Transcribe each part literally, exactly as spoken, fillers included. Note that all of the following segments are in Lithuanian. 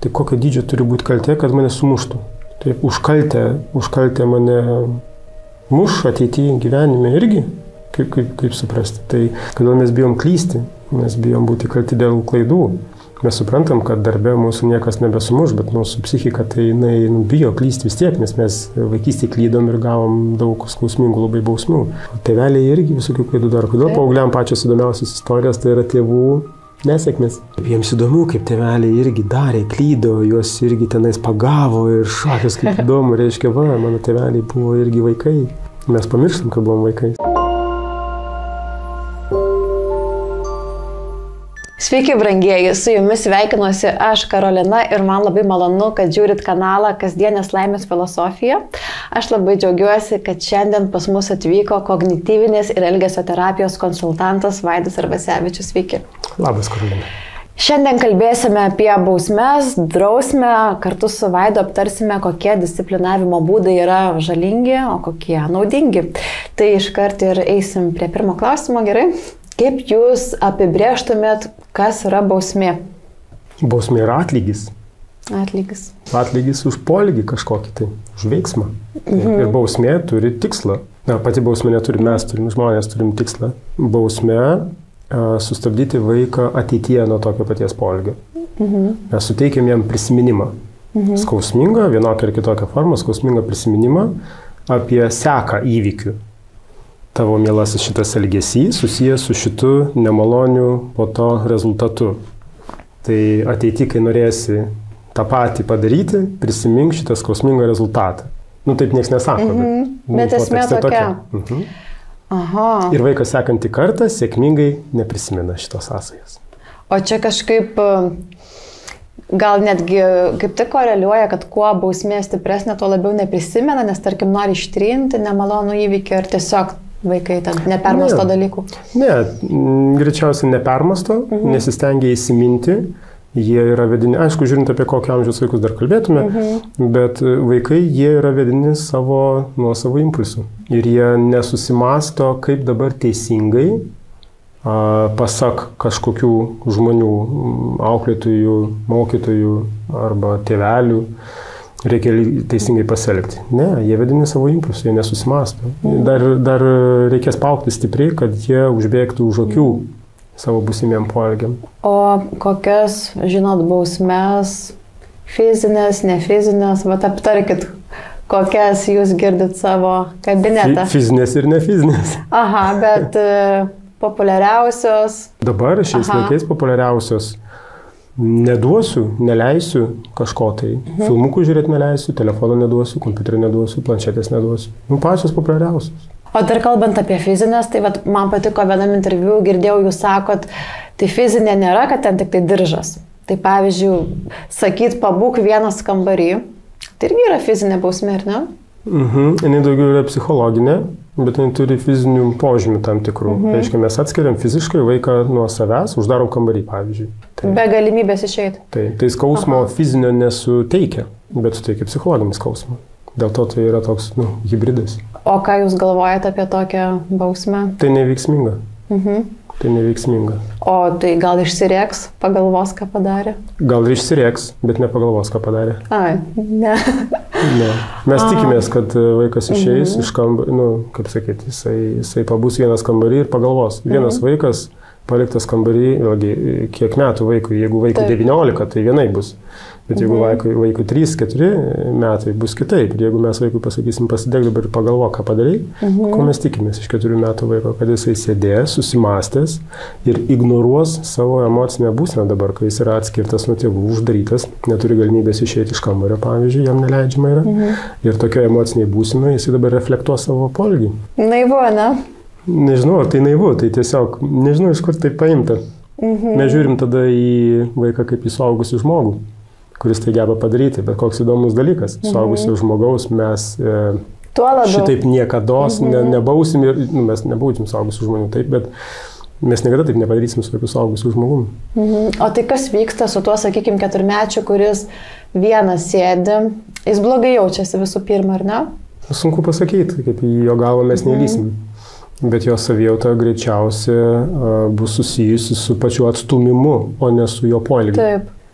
Tai kokio dydžio turi būti kaltė, kad mane sumuštų. Taip, už kaltę, už kaltę mane muš ateityje gyvenime irgi. Kaip, kaip, kaip suprasti. Tai kodėl mes bijom klysti, mes bijom būti kalti dėl klaidų. Mes suprantam, kad darbe mūsų niekas nebesumuš, bet mūsų psichika tai jinai nu, bijo klysti vis tiek, nes mes vaikystėje klydom ir gavom daug skausmingų labai bausmių. Tėveliai irgi visokių klaidų daro. Kodėl paaugliam pačios įdomiausios istorijos tai yra tėvų nesėkmės. Jiems įdomu, kaip tėveliai irgi darė, klydo, juos irgi tenais pagavo ir šakės kaip įdomu, reiškia, va, mano tėveliai buvo irgi vaikai. Mes pamirštam, kad buvom vaikai. Sveiki, brangieji, su jumis sveikinuosi aš, Karolina, ir man labai malonu, kad žiūrit kanalą Kasdienės laimės filosofija. Aš labai džiaugiuosi, kad šiandien pas mus atvyko kognityvinės ir elgesio terapijos konsultantas Vaidas Arvasevičius. Sveiki. Labas, Karolina. Šiandien kalbėsime apie bausmes, drausmę, kartu su Vaidu aptarsime, kokie disciplinavimo būdai yra žalingi, o kokie naudingi. Tai iškart ir eisim prie pirmo klausimo, gerai? Kaip jūs apibrėžtumėt, kas yra bausmė? Bausmė yra atlygis. Atlygis. Atlygis už poelgį kažkokį tai, už veiksmą. Mhm. Ir bausmė turi tikslą. Na, pati bausmė neturi, mes turim, žmonės turim tikslą. Bausmė a, sustabdyti vaiką ateityje nuo tokio paties poelgio. Mhm. Mes suteikiam jam prisiminimą. Mhm. Skausmingą, vienokią ar kitokią formą, skausmingą prisiminimą apie seką įvykių. Tavo mielasis šitas elgesys susijęs su šitu nemaloniu po to rezultatu. Tai ateity, kai norėsi tą patį padaryti, prisimink šitą skausmingą rezultatą. Nu, taip nieks nesako, mm-hmm. bet, bet esmė tokia. tokia. Mhm. Aha. Ir vaikas sekantį kartą sėkmingai neprisimena šitos sąsajos. O čia kažkaip gal netgi kaip tik koreliuoja, kad kuo bausmė stipresnė, tuo labiau neprisimena, nes tarkim nori ištrinti nemalonų įvykį ir tiesiog vaikai ten nepermasto ne. dalykų? Ne, greičiausiai nepermasto, mhm. nesistengia įsiminti. Jie yra vedini, aišku, žiūrint apie kokio amžiaus vaikus dar kalbėtume, mhm. bet vaikai, jie yra vedini savo, nuo savo impulsų. Ir jie nesusimasto, kaip dabar teisingai, a, pasak kažkokių žmonių, auklėtojų, mokytojų arba tėvelių, reikia teisingai pasielgti. Ne, jie vedini savo impulsų, jie nesusimasto. Mm. Dar, dar reikės paukti stipriai, kad jie užbėgtų už akių mm. savo būsimiem poelgiam. O kokias, žinot, bausmes, fizinės, nefizinės, vat aptarkit, kokias jūs girdit savo kabinetą? Fizinės ir nefizinės. Aha, bet populiariausios. Dabar šiais Aha. laikais populiariausios. Neduosiu, neleisiu kažko tai. Mhm. Filmukų žiūrėti neleisiu, telefoną neduosiu, kompiuterį neduosiu, planšetės neduosiu. Nu, pačios populiariausios. O dar kalbant apie fizinės, tai vat, man patiko vienam interviu, girdėjau, jūs sakot, tai fizinė nėra, kad ten tik tai diržas. Tai pavyzdžiui, sakyt, pabūk vienas kambarį, tai irgi yra fizinė bausmė, ar ne? Mhm. Jis daugiau yra psichologinė, bet jis turi fizinių požymių tam tikrų. Mhm. Reiškia, mes atskiriam fiziškai vaiką nuo savęs, uždarom kambarį, pavyzdžiui. Tai, be galimybės išeiti. Tai, tai skausmo Aha. fizinio nesuteikia, bet suteikia psichologinį skausmą. Dėl to tai yra toks, nu, hybridas. O ką jūs galvojate apie tokią bausmę? Tai neveiksminga. Mhm. Tai neveiksminga. O tai gal išsirėks, pagalvos, ką padarė? Gal ir išsirėks, bet nepagalvos, ką padarė. Ai, ne. ne. Mes A. tikimės, kad vaikas išeis mhm. iš kambarį, nu, kaip sakyti, jisai, jisai pabus vienas kambarį ir pagalvos. Vienas mhm. vaikas paliktas kambarį, vėlgi, kiek metų vaikui, jeigu vaikui Taip. devyniolika, tai vienai bus. Bet jeigu mhm. vaikui, vaikui trys keturi metai, bus kitaip. Ir jeigu mes vaikui pasakysim, pasidėk dabar ir pagalvok, ką padarai, mhm. ko mes tikimės iš keturių metų vaiko, kad jisai sėdės, susimastęs ir ignoruos savo emocinę būseną dabar, kai jis yra atskirtas nuo tėvų, uždarytas, neturi galimybės išeiti iš kambario, pavyzdžiui, jam neleidžiama yra. Mhm. Ir tokio emociniai būsenoje jisai dabar reflektuos savo poelgį. Naivu, ne? Nežinau, ar tai naivu, tai tiesiog, nežinau, iš kur tai paimta. Mhm. Mes žiūrim tada į vaiką kaip į suaugusį žmogų, kuris tai geba padaryti, bet koks įdomus dalykas. Mhm. Suaugusio žmogaus mes e, šitaip niekados mhm. ne, nebausim ir, nu, mes nebausim suaugusių žmonių taip, bet mes niekada taip nepadarysim su tokiu suaugusiu žmogumi. Mhm. O tai kas vyksta su tuo, sakykime, keturmečiu, kuris vienas sėdi, jis blogai jaučiasi visų pirma, ar ne? Sunku pasakyti, kaip į jo galvą mes mhm. neįlysim. Bet jo savijauta greičiausiai uh, bus susijusi su pačiu atstumimu, o ne su jo poelgiu. Taip.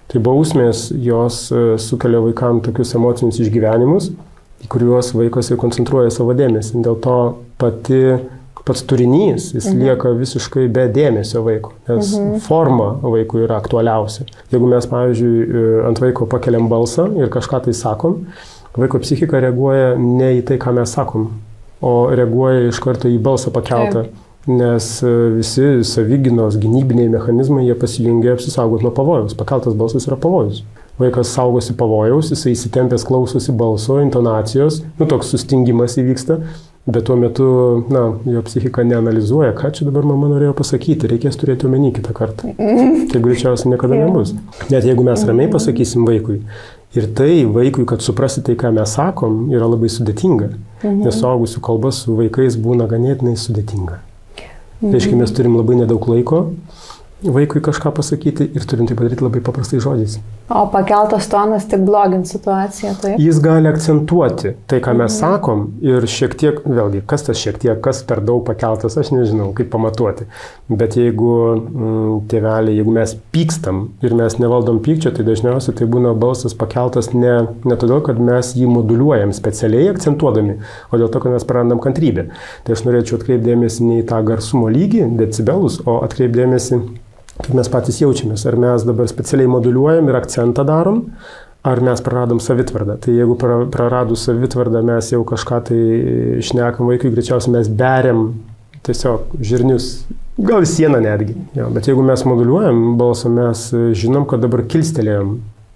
Tai bausmės jos sukelia vaikam tokius emocinius išgyvenimus, į kuriuos vaikas ir koncentruoja savo dėmesį. Dėl to pati, pats turinys, jis mhm. lieka visiškai be dėmesio vaiko, nes mhm. forma vaikui yra aktualiausia. Jeigu mes, pavyzdžiui, ant vaiko pakeliam balsą ir kažką tai sakom, vaiko psichika reaguoja ne į tai, ką mes sakom, o reaguoja iš karto į balsą pakeltą. Taip. Nes visi savigynos gynybiniai mechanizmai, jie pasijungia apsisaugot nuo pavojaus. Pakeltas balsas yra pavojus. Vaikas saugosi pavojaus, jisai įsitempęs klausosi balso, intonacijos, nu toks sustingimas įvyksta, bet tuo metu, na, jo psichika neanalizuoja, ką čia dabar mama norėjo pasakyti, reikės turėti omeny kitą kartą. Tai greičiausiai niekada nebus. Net jeigu mes ramiai pasakysim vaikui, ir tai vaikui, kad suprasti tai, ką mes sakom, yra labai sudėtinga, nes suaugusių kalba su vaikais būna ganėtinai sudėtinga. Tai reiškia, mes turim labai nedaug laiko vaikui kažką pasakyti ir turim tai padaryti labai paprastai žodžiais. O pakeltas tonas tik blogint situaciją, taip? Jis gali akcentuoti tai, ką mes mhm. sakom ir šiek tiek, vėlgi, kas tas šiek tiek, kas per daug pakeltas, aš nežinau, kaip pamatuoti. Bet jeigu mm, tėveliai, jeigu mes pykstam ir mes nevaldom pykčio, tai dažniausiai tai būna balsas pakeltas ne, ne todėl, kad mes jį moduliuojam specialiai akcentuodami, o dėl to, kad mes prarandam kantrybę. Tai aš norėčiau atkreipdėmėsi ne į tą garsumo lygį, decibelus, o atkreipdėmėsi kaip mes patys jaučiamės. Ar mes dabar specialiai moduliuojam ir akcentą darom, ar mes praradom savitvardą. Tai jeigu praradus savitvardą mes jau kažką tai šnekam vaikui, greičiausiai mes beriam tiesiog žirnius, gal į sieną netgi. Jo, bet jeigu mes moduliuojam balsą, mes žinom, kad dabar kilstelėjom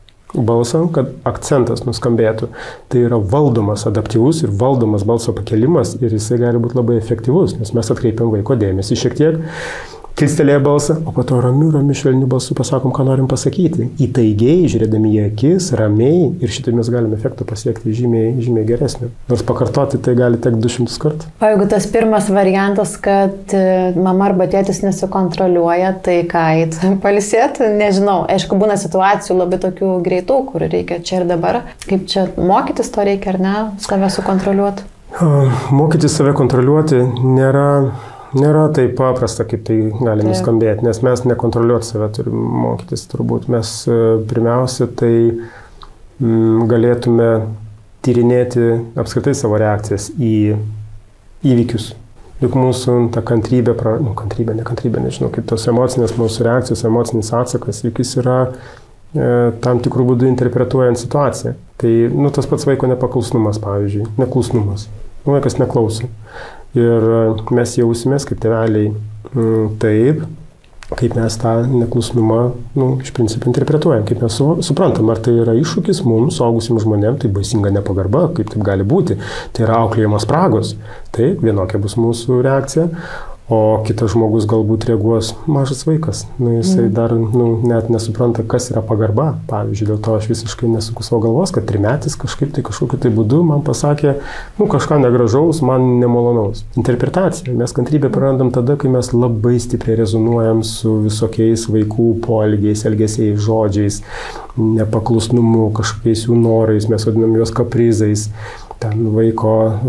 balsą, kad akcentas nuskambėtų. Tai yra valdomas, adaptyvus ir valdomas balso pakelimas ir jisai gali būti labai efektyvus, nes mes atkreipiam vaiko dėmesį šiek tiek, kilstelėję balsą, o po to ramiu, ramiu, švelniu balsu pasakom, ką norim pasakyti. Įtaigiai, žiūrėdami į akis, ramiai ir šitai mes galime efektą pasiekti žymiai, žymiai geresnį. Nors pakartoti tai gali tekti du šimtus kartų. O jeigu tas pirmas variantas, kad mama arba tėtis nesikontroliuoja, tai ką eit palisėti, nežinau. Aišku, būna situacijų labai tokių greitų, kur reikia čia ir dabar. Kaip čia mokytis to reikia ar ne, save sukontroliuoti? Mokytis save kontroliuoti nėra... Nėra taip paprasta, kaip tai gali nuskambėti, nes mes nekontroliuoti save turim mokytis turbūt. Mes pirmiausia, tai m, galėtume tyrinėti apskritai savo reakcijas į įvykius. Juk mūsų ta kantrybė, pra, nu, kantrybė, nekantrybė, nežinau, kaip tos emocinės mūsų reakcijos, emocinis atsakas, juk jis yra e, tam tikrų būdų interpretuojant situaciją. Tai nu, tas pats vaiko nepaklusnumas, pavyzdžiui, neklusnumas. Nu, vaikas neklauso. Ir mes jausimės kaip tėveliai m, taip, kaip mes tą neklusnumą, nu, iš principo interpretuojam, kaip mes su, suprantam, ar tai yra iššūkis mums, suaugusiems žmonėms, tai baisinga nepagarba, kaip taip gali būti, tai yra auklėjamos spragos, taip, vienokia bus mūsų reakcija, o kitas žmogus galbūt reaguos mažas vaikas, nu, jisai dar nu, net nesupranta, kas yra pagarba, pavyzdžiui, dėl to aš visiškai nesuku savo galvos, kad trimetis kažkaip tai kažkokiu tai būdu man pasakė, nu, kažką negražaus, man nemalonaus. Interpretacija, mes kantrybę prarandam tada, kai mes labai stipriai rezonuojam su visokiais vaikų poelgiais, elgesiais, žodžiais, nepaklusnumu, kažkokiais jų norais, mes vadinam juos kaprizais, ten vaiko,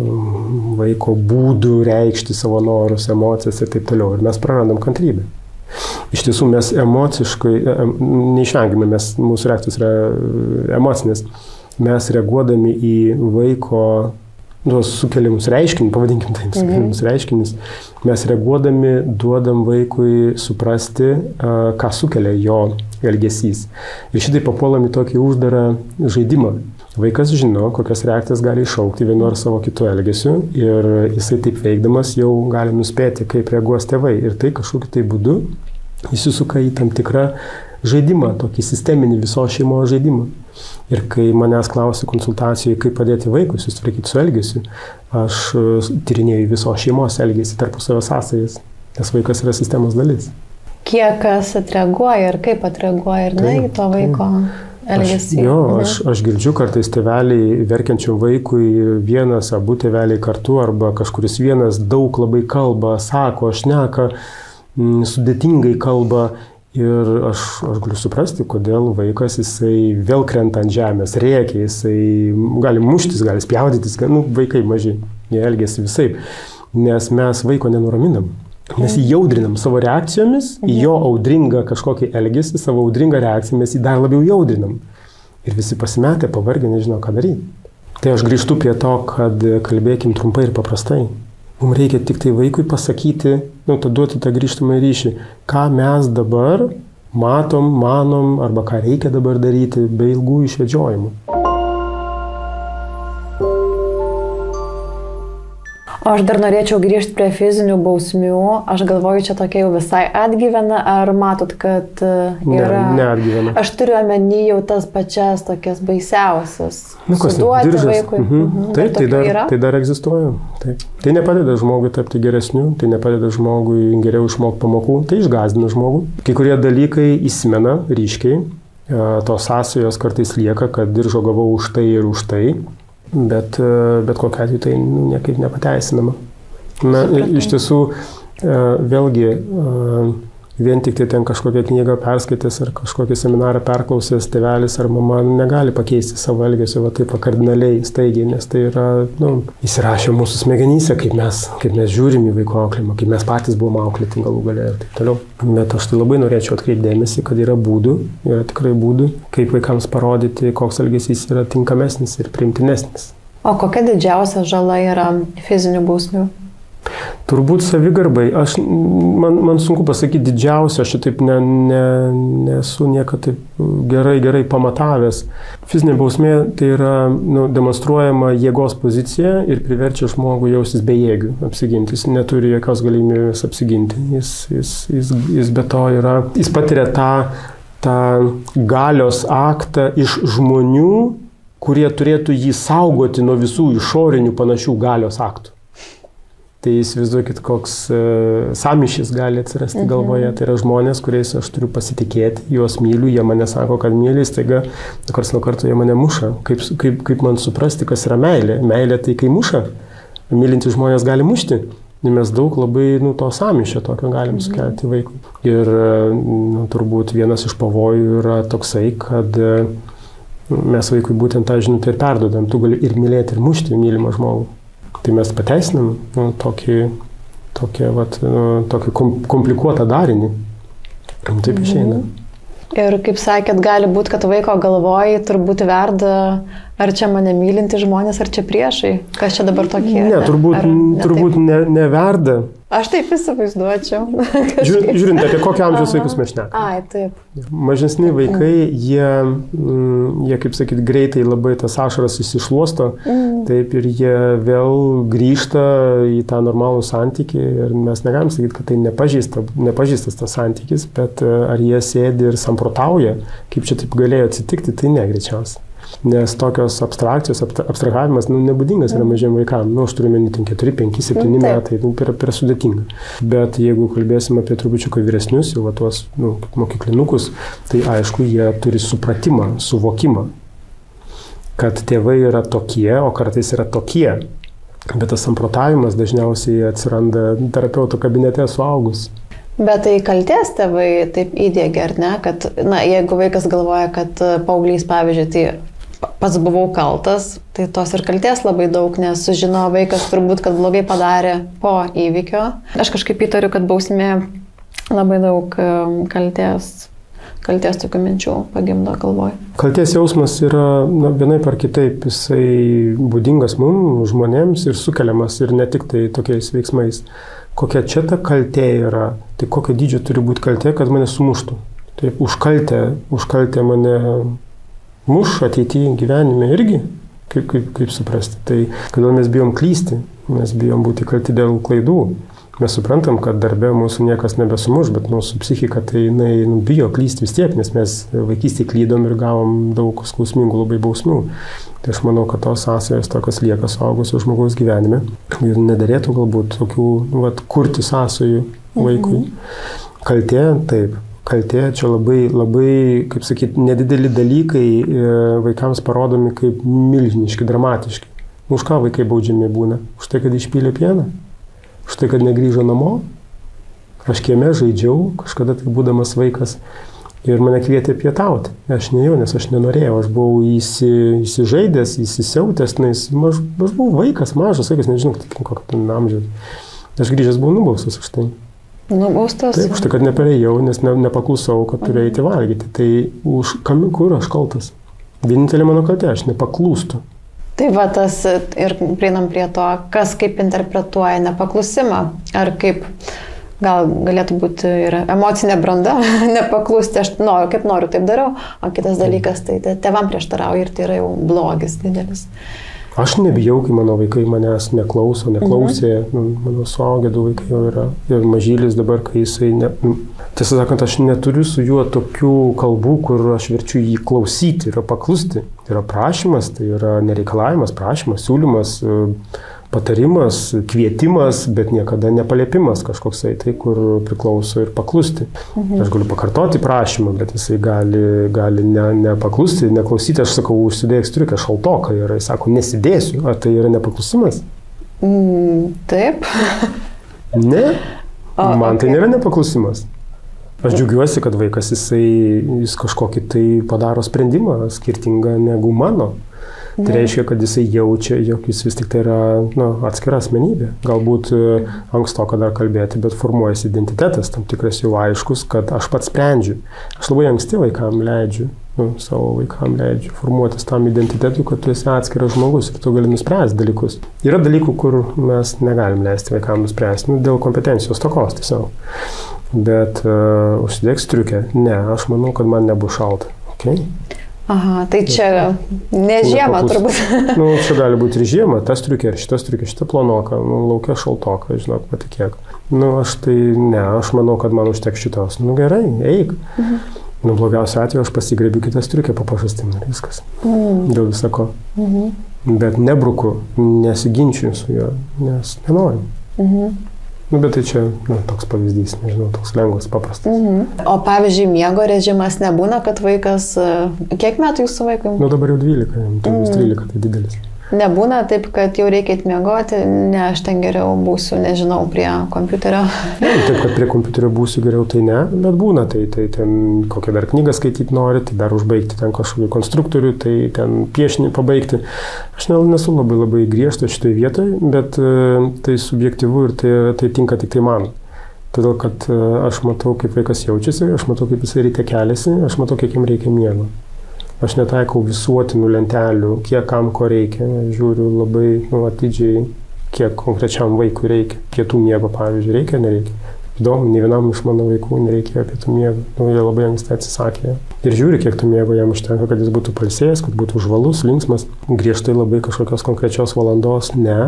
vaiko būdų reikšti savo norus, emocijas ir taip toliau. Ir mes prarandam kantrybę. Iš tiesų mes emociškai, neišvengiamai, mes, mūsų reakcijos yra emocinės, mes reaguodami į vaiko tuos sukeliamus reiškinius, pavadinkim tai, sukeliamus mhm. reiškinius, mes reaguodami duodam vaikui suprasti, ką sukelia jo elgesys. Ir šitai papuolam į tokį uždarą žaidimą. Vaikas žino, kokias reakcijas gali iššaukti vienu ar savo kitu elgesiu ir jisai taip veikdamas jau gali nuspėti, kaip reaguos tėvai. Ir tai kažkokiu tai būdu įsisuka į tam tikrą žaidimą, tokį sisteminį visos šeimos žaidimą. Ir kai manęs klausia konsultacijoje, kaip padėti vaikui susitvarkyti su elgesiu, aš tyrinėju visos šeimos elgesį tarpusavio sąsajas, nes vaikas yra sistemos dalis. Kiek kas atreaguoja ir kaip atreaguoja ir ne į to vaiko elgesį. Aš, jo, aš, aš girdžiu kartais tėveliai verkiančių vaikui, vienas, abu tėveliai kartu arba kažkuris vienas daug labai kalba, sako, šneka, sudėtingai kalba. Ir aš, aš galiu suprasti, kodėl vaikas jisai vėl krenta ant žemės, rėkia, jisai gali muštis, gali spjaudytis, nu, vaikai maži, jie elgiasi visaip, nes mes vaiko nenuraminam. Mes jį jaudrinam savo reakcijomis, į jo audringą kažkokį elgesį, savo audringą reakciją mes jį dar labiau jaudrinam. Ir visi pasimetę, pavargę, nežino, ką daryti. Tai aš grįžtu prie to, kad kalbėkim trumpai ir paprastai. Mums reikia tik tai vaikui pasakyti, nu, tą duoti tą grįžtamą ryšį, ką mes dabar matom, manom, arba ką reikia dabar daryti be ilgų išvedžiojimų. O aš dar norėčiau grįžti prie fizinių bausmių. Aš galvoju, čia tokia jau visai atgyvena, ar matot, kad yra... Ne, neatgyvena. Aš turiu omeny jau tas pačias tokias baisiausias. Nu, kas suduoti diržas. Vaikui. Mhm. Mhm. Taip, tai dar, yra? tai dar egzistuoja. Taip. Tai nepadeda žmogui tapti geresniu, tai nepadeda žmogui geriau išmokti pamokų, tai išgąsdina žmogų. Kai kurie dalykai įsimena ryškiai, tos sąsajos kartais lieka, kad diržo gavau už tai ir už tai. Bet, bet kokia atveju tai niekaip nepateisinama. Na, iš tiesų, vėlgi, vien tik tai ten kažkokią knygą perskaitęs ar kažkokį seminarą perklausęs tėvelis ar mama negali pakeisti savo elgesio va taip kardinaliai, staigiai, nes tai yra, nu, įsirašę mūsų smegenyse, kaip mes, kaip mes žiūrim į vaiko auklėjimą, kaip mes patys buvom auklėti galų gale ir taip toliau. Bet aš tai labai norėčiau atkreipdėmėsi, kad yra būdų, yra tikrai būdų, kaip vaikams parodyti, koks elgesys yra tinkamesnis ir priimtinesnis. O kokia didžiausia žala yra fizinių bausmių? Turbūt savigarbai. Aš, man, man sunku pasakyti didžiausia, aš taip ne, ne, nesu niekada taip gerai, gerai pamatavęs. Fizinė bausmė tai yra nu, demonstruojama jėgos pozicija ir priverčia žmogų jaustis bejėgiu, apsiginti. Jis neturi jokios galimybės apsiginti. Jis, jis, jis, jis be to yra, jis patiria tą, tą galios aktą iš žmonių, kurie turėtų jį saugoti nuo visų išorinių panašių galios aktų. Tai įsivaizduokit, koks uh, sąmyšis gali atsirasti mhm. galvoje. Tai yra žmonės, kuriais aš turiu pasitikėti, juos myliu, jie mane sako, kad myli, staiga karts nuo karto jie mane muša. Kaip, kaip, kaip man suprasti, kas yra meilė? Meilė tai kai muša. Mylinti žmonės gali mušti. Ir mes daug labai nu, to sąmyšio tokio galim mhm. sukelti vaikui. Ir nu, turbūt vienas iš pavojų yra toksai, kad uh, mes vaikui būtent tą žinutę ir perdodam. Tu gali ir mylėti, ir mušti mylimą žmogų. Tai mes pateisinam nu, tokį, tokį, vat, nu, tokį komplikuotą darinį. Taip išeina. Ir kaip sakėt, gali būti, kad vaiko galvoj turbūt verda, ar čia mane mylinti žmonės, ar čia priešai. Kas čia dabar tokie? Ne, turbūt, ar, ne, turbūt ne, neverda. Aš taip įsivaizduočiau. Žiūrint, žiūrint, apie kokio amžiaus vaikus mes šnekame. Ai, taip. Mažesni vaikai, jie, jie kaip sakyt, greitai labai tas ašaras įsišluosto, mm. taip ir jie vėl grįžta į tą normalų santykį ir mes negalim sakyti, kad tai nepažįsta, nepažįstas tas santykis, bet ar jie sėdi ir samprotauja, kaip čia taip galėjo atsitikti, tai ne greičiausiai. Nes tokios abstrakcijos, abstrahavimas nu, nebūdingas yra mažiem vaikam. Nu, aš turiu meni keturi, penki, septyni metai, nu, per, per sudėtinga. Bet jeigu kalbėsim apie trupučiuką vyresnius, jau tuos nu, mokyklinukus, tai aišku, jie turi supratimą, suvokimą, kad tėvai yra tokie, o kartais yra tokie. Bet tas samprotavimas dažniausiai atsiranda terapeuto kabinete suaugus. Bet tai kaltės tėvai taip įdiegia, ar ne? Kad, na, jeigu vaikas galvoja, kad paauglys, pavyzdžiui, tai pats buvau kaltas, tai tos ir kaltės labai daug, nes sužino vaikas turbūt, kad blogai padarė po įvykio. Aš kažkaip įtariu, kad bausmė labai daug kaltės, kaltės tokių minčių pagimdo galvoj. Kaltės jausmas yra na, vienaip ar kitaip, jisai būdingas mums, žmonėms ir sukeliamas ir ne tik tai tokiais veiksmais. Kokia čia ta kaltė yra, tai kokio dydžio turi būti kaltė, kad mane sumuštų. Taip, už kaltę, už kaltę mane muš ateityje gyvenime irgi, kaip, kaip, kaip suprasti. Tai kodėl mes bijom klysti, mes bijom būti kalti dėl klaidų. Mes suprantam, kad darbe mūsų niekas nebesumuš, bet mūsų psichika tai jinai nu, bijo klysti vis tiek, nes mes vaikystėje klydom ir gavom daug skausmingų labai bausmių. Tai aš manau, kad tos sąsajos tokios lieka suaugusio žmogaus gyvenime ir nedarėtų galbūt tokių nu, vat, kurti sąsajų vaikui. Mhm. Kaltė, taip. Kaltė čia labai, labai, kaip sakyti, nedideli dalykai vaikams parodomi kaip milžiniški, dramatiški. Už ką vaikai baudžiami būna? Už tai, kad išpylė pieną? Už tai, kad negrįžo namo? Aš kieme žaidžiau, kažkada tai būdamas vaikas, ir mane kvietė pietauti. Aš nejau, nes aš nenorėjau, aš buvau įsi, įsižaidęs, įsisiautęs, nes aš, aš buvau vaikas, mažas vaikas, nežinau, kokio ten amžiaus. Aš grįžęs buvau nubaustas už tai. Nubaustas. Taip, už tai, kad neperėjau, nes ne, nepaklusau, kad turiu eiti valgyti. Tai už kam, kur aš kaltas? Vienintelė mano kaltė, aš nepaklūstu. Tai va tas ir prieinam prie to, kas kaip interpretuoja nepaklusimą. Ar kaip, gal galėtų būti ir emocinė branda, nepaklusti, aš noriu, kaip noriu, taip darau. O kitas dalykas, tai tėvam prieštarauja ir tai yra jau blogis didelis. Aš nebijau, kai mano vaikai manęs neklauso, neklausė, mhm. mano suaugę du vaikai jau yra ir mažylis dabar, kai jisai, ne, tiesą sakant, aš neturiu su juo tokių kalbų, kur aš verčiu jį klausyti ir paklusti. Tai yra prašymas, tai yra nereikalavimas, prašymas, siūlymas, patarimas, kvietimas, bet niekada nepaliepimas kažkoksai, tai kur priklauso ir paklusti. Mhm. Aš galiu pakartoti prašymą, bet jisai gali, gali ne, nepaklusti, neklausyti. Aš sakau, užsidėk striukę šaltoką ir jis sako, nesidėsiu. Ar tai yra nepaklusimas? Mm, taip. Ne, o, man okay. Tai nėra nepaklusimas. Aš džiaugiuosi, kad vaikas jisai, jis kažkokį tai padaro sprendimą skirtingą negu mano. Tai reiškia, kad jisai jaučia, jog jis vis tik tai yra nu, atskira asmenybė. Galbūt ankstoka dar kalbėti, bet formuojasi identitetas, tam tikras jau aiškus, kad aš pats sprendžiu. Aš labai anksti vaikam leidžiu, nu, savo vaikam leidžiu formuotis tam identitetui, kad tu esi atskiras žmogus ir tu gali nuspręsti dalykus. Yra dalykų, kur mes negalim leisti vaikam nuspręsti, nu, dėl kompetencijos tokos tiesiog. Bet uh, užsidėk striukę. Ne, aš manau, kad man nebus šalta. Okay? Aha, tai čia ne žiema turbūt. Nu, čia gali būti ir žiema, tas striukė, ir šitas striukė, šitą planoką, nu, laukia šaltoką, žinok, patikėk. Nu, aš tai, ne, aš manau, kad man užteks šitos. Nu, gerai, eik. Mhm. Nu, blogiausiu atveju aš pasigrėbiu kitą striukę po pažastim ir viskas. Mhm. Dėl visako. Mhm. Bet nebruku, nesiginčiu su juo, nes nenoriu. Mhm. Nu, bet tai čia nu, toks pavyzdys, nežinau, toks lengvas, paprastas. Mhm. O pavyzdžiui, miego režimas nebūna, kad vaikas, kiek metų jūsų vaikui? Nu, dabar jau dvylika, tai bus trylika, tai didelis. Nebūna taip, kad jau reikia miegoti, ne, aš ten geriau būsiu, nežinau, prie kompiuterio. Ne, taip, kad prie kompiuterio būsiu geriau, tai ne, bet būna, tai, tai ten kokią dar knygą skaityti nori, tai dar užbaigti ten kažkokį konstruktorių, tai ten piešinį pabaigti. Aš nesu labai labai griežtas šitoje vietoje, bet tai subjektyvu ir tai, tai tinka tik tai man. Todėl, kad aš matau, kaip vaikas jaučiasi, aš matau, kaip jisai ryte keliasi, aš matau, kiek jam reikia miego. Aš netaikau visuotinų lentelių, kiek kam ko reikia. Žiūriu labai nu, atidžiai, kiek konkrečiam vaikui reikia. Pietų miego, pavyzdžiui, reikia, nereikia. Įdomu, ne vienam iš mano vaikų nereikėjo pietų miego. Nu, jie labai anksti atsisakė. Ir žiūri, kiek tų miego jam užtenka, kad jis būtų pailsėjęs, kad būtų žvalus, linksmas. Griežtai labai kažkokios konkrečios valandos ne.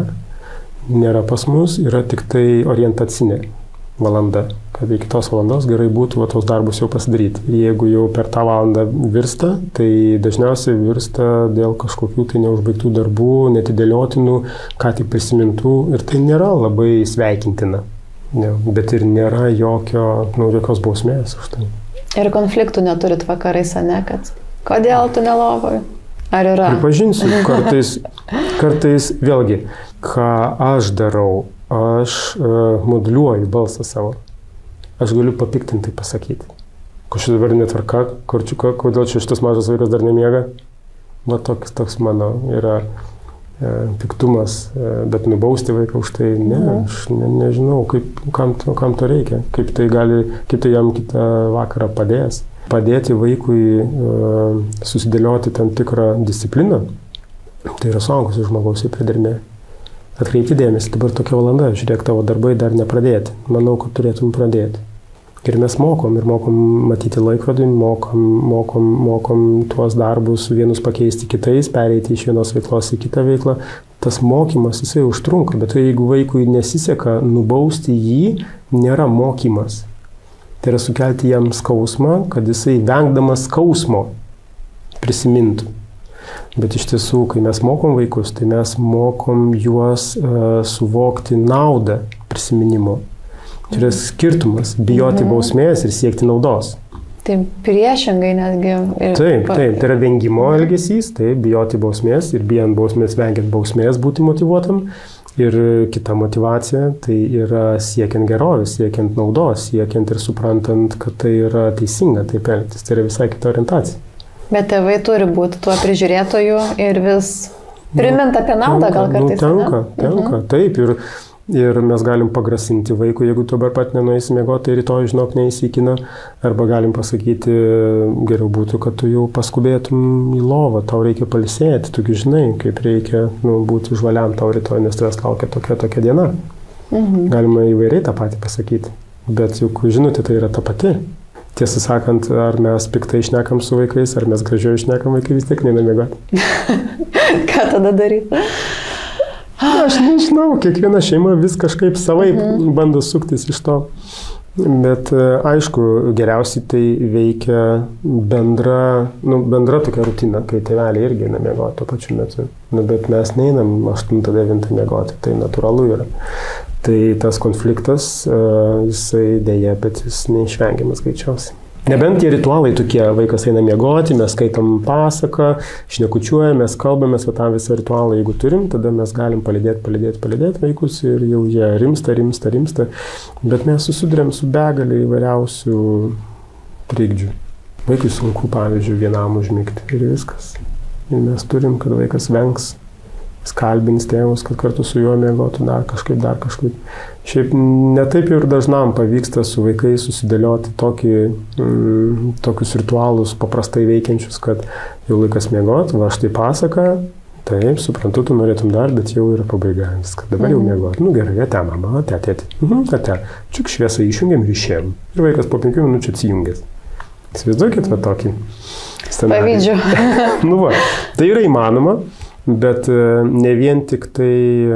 Nėra pas mus, yra tik tai orientacinė valanda, kad iki tos valandos gerai būtų va, tos darbus jau pasidaryti. Ir jeigu jau per tą valandą virsta, tai dažniausiai virsta dėl kažkokių tai neužbaigtų darbų, netidėliotinų, ką tik prisimintų ir tai nėra labai sveikintina. Ne, bet ir nėra jokio, nu, jokios bausmės už tai. Ir konfliktų neturit vakarais, ne, kad kodėl tu nelovoj? Ar yra? Pripažinsiu, kartais, kartais vėlgi, ką aš darau, aš uh, moduliuoju balsą savo. Aš galiu papiktintai pasakyti. Kažkaip dabar netvarka, kurčiuka, kodėl čia šitas mažas vaikas dar nemiega. Va toks, toks mano yra e, piktumas, e, bet nubausti vaiką už tai, ne, aš ne, nežinau, kaip, kam, kam to reikia, kaip tai, gali, kaip tai jam kitą vakarą padės. Padėti vaikui e, susidėlioti tam tikrą discipliną, tai yra suaugusių žmogaus įpridermė. Atkreipti dėmesį, dabar tokia valanda, žiūrėk, tavo darbai dar nepradėti. Manau, kad turėtum pradėti. Ir mes mokom, ir mokom matyti laikrodį, mokom, mokom, mokom tuos darbus vienus pakeisti kitais, pereiti iš vienos veiklos į kitą veiklą. Tas mokymas, jisai užtrunka, bet jeigu vaikui nesiseka, nubausti jį nėra mokymas. Tai yra sukelti jam skausmą, kad jisai vengdamas skausmo prisimintų. Bet iš tiesų, kai mes mokom vaikus, tai mes mokom juos uh, suvokti naudą prisiminimo. Tai yra skirtumas - bijoti mhm. bausmės ir siekti naudos. Tai priešingai netgi. Ir... Taip, taip, tai yra vengimo elgesys, tai bijoti bausmės ir bijant bausmės, vengiant bausmės būti motyvuotam. Ir kita motyvacija, tai yra siekiant gerovės, siekiant naudos, siekiant ir suprantant, kad tai yra teisinga taip elgtis. Tai yra visai kita orientacija. Bet tėvai turi būti tuo prižiūrėtoju ir vis primint apie naudą gal kartais. Nu, tenka, tenka, mhm. taip. Ir Ir mes galim pagrasinti vaikui, jeigu tu dabar pat nenueisi miegoti, tai rytoj, žinok, neįsi į kiną. Arba galim pasakyti, geriau būtų, kad tu jau paskubėtum į lovą, tau reikia pailsėti, tugi žinai, kaip reikia nu, būti žvaliam tau rytoj, nes tavęs laukia tokia tokia diena. Mhm. Galima įvairiai tą patį pasakyti, bet juk žinutė tai yra ta pati. Tiesą sakant, ar mes piktai šnekam su vaikais, ar mes gražiai šnekam, vaikai vis tiek neina miegoti. Ką tada daryti? Aš nežinau, kiekviena šeima vis kažkaip savaip mhm. bando suktis iš to. Bet aišku, geriausiai tai veikia bendra, nu, bendra tokia rutina, kai tėveliai irgi eina miegoti tuo pačiu metu. Nu, bet mes neinam aštuntą devintą miegoti, tai natūralu yra. Tai tas konfliktas, jisai dėja, bet jis neišvengiamas greičiausiai. Nebent tie ritualai tokie, vaikas eina miegoti, mes skaitom pasaką, šnekučiuojame, mes kalbamės, va tą visą ritualą, jeigu turim, tada mes galim palydėti, palydėti, palydėti vaikus ir jau jie rimsta, rimsta, rimsta. Bet mes susidurėm su begalė įvairiausių trikdžių. Vaikui sunku, pavyzdžiui, vienam užmigti ir viskas. Ir mes turim, kad vaikas vengs, skalbins tėvus, kad kartu su juo miegotų dar kažkaip, dar kažkaip. Šiaip netaip ir dažnam pavyksta su vaikais susidėlioti tokį, mm, tokius ritualus paprastai veikiančius, kad jau laikas miegoti, va štai pasaka, taip, suprantu, tu norėtum dar, bet jau yra pabaiga, viskas, dabar jau miegoti. Nu gerai, ate mama, ate, ate, mhm, ate, čiuk šviesą išjungiam ir išėjom. Ir vaikas po penkių minučių atsijungęs. Įsivaizduokit va tokį scenarijų. Pavydžiu. Nu va, tai yra įmanoma. Bet ne vien tik tai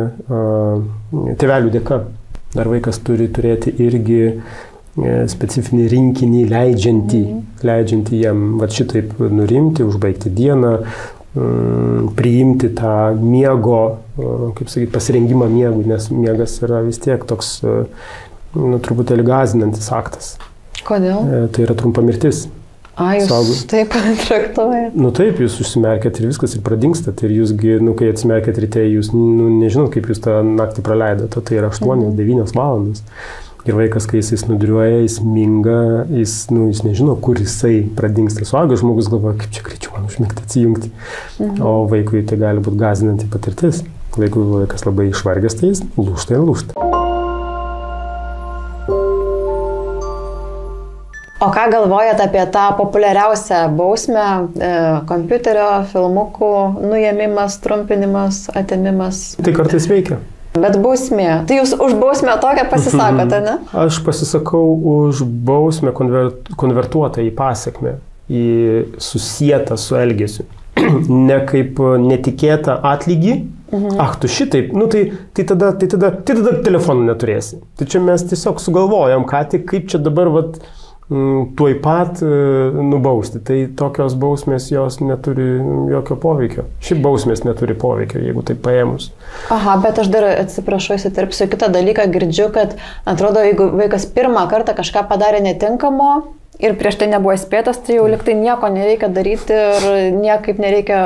uh, tėvelių dėka. Dar vaikas turi turėti irgi specifinį rinkinį, leidžiantį, mm. leidžiantį jam va šitaip nurimti, užbaigti dieną, um, priimti tą miego, uh, kaip sakyti, pasirengimą miegui, nes miegas yra vis tiek toks uh, nu, truputėlį gąsdinantis aktas. Kodėl? E, tai yra trumpa mirtis. A, jūs Saugu. Taip traktuojate? Nu taip, jūs užsimerkėt ir viskas ir pradingstat. Ir jūsgi, nu, kai atsimerkėt ryte, jūs nu, nežinot, kaip jūs tą naktį praleidote. Tai yra aštuonios devynios valandos. Ir vaikas, kai jis nudriuoja, jis minga, jis, nu, jis nežino, kur jisai pradingsta. Suaugęs žmogus galvoja, kaip čia greičiau man užmigti, atsijungti. Mhm. O vaikui tai gali būti gąsdinanti patirtis. Vaikui vaikas labai išvargęs, tai jis lūžta ir lūžta. O ką galvojate apie tą populiariausią bausmę e, kompiuterio, filmukų nuėmimas, trumpinimas, atėmimas? Tai kartais veikia. Bet bausmė. Tai jūs už bausmę tokią pasisakote, ne? Aš pasisakau už bausmę konvert, konvertuotą į pasekmę, į susietą su elgesiu. Ne kaip netikėtą atlygį. Mhm. Ach, tu šitaip, nu tai, tai, tada, tai, tada, tai tada telefonų neturėsi. Tai čia mes tiesiog sugalvojam, ką tik, kaip čia dabar vat, tuoj pat nubausti. Tai tokios bausmės jos neturi jokio poveikio. Šiaip bausmės neturi poveikio, jeigu tai paėmus. Aha, bet aš dar atsiprašau, įsiterpsiu kitą dalyką, girdžiu, kad atrodo, jeigu vaikas pirmą kartą kažką padarė netinkamo ir prieš tai nebuvo įspėtas, tai jau liktai nieko nereikia daryti ir niekaip nereikia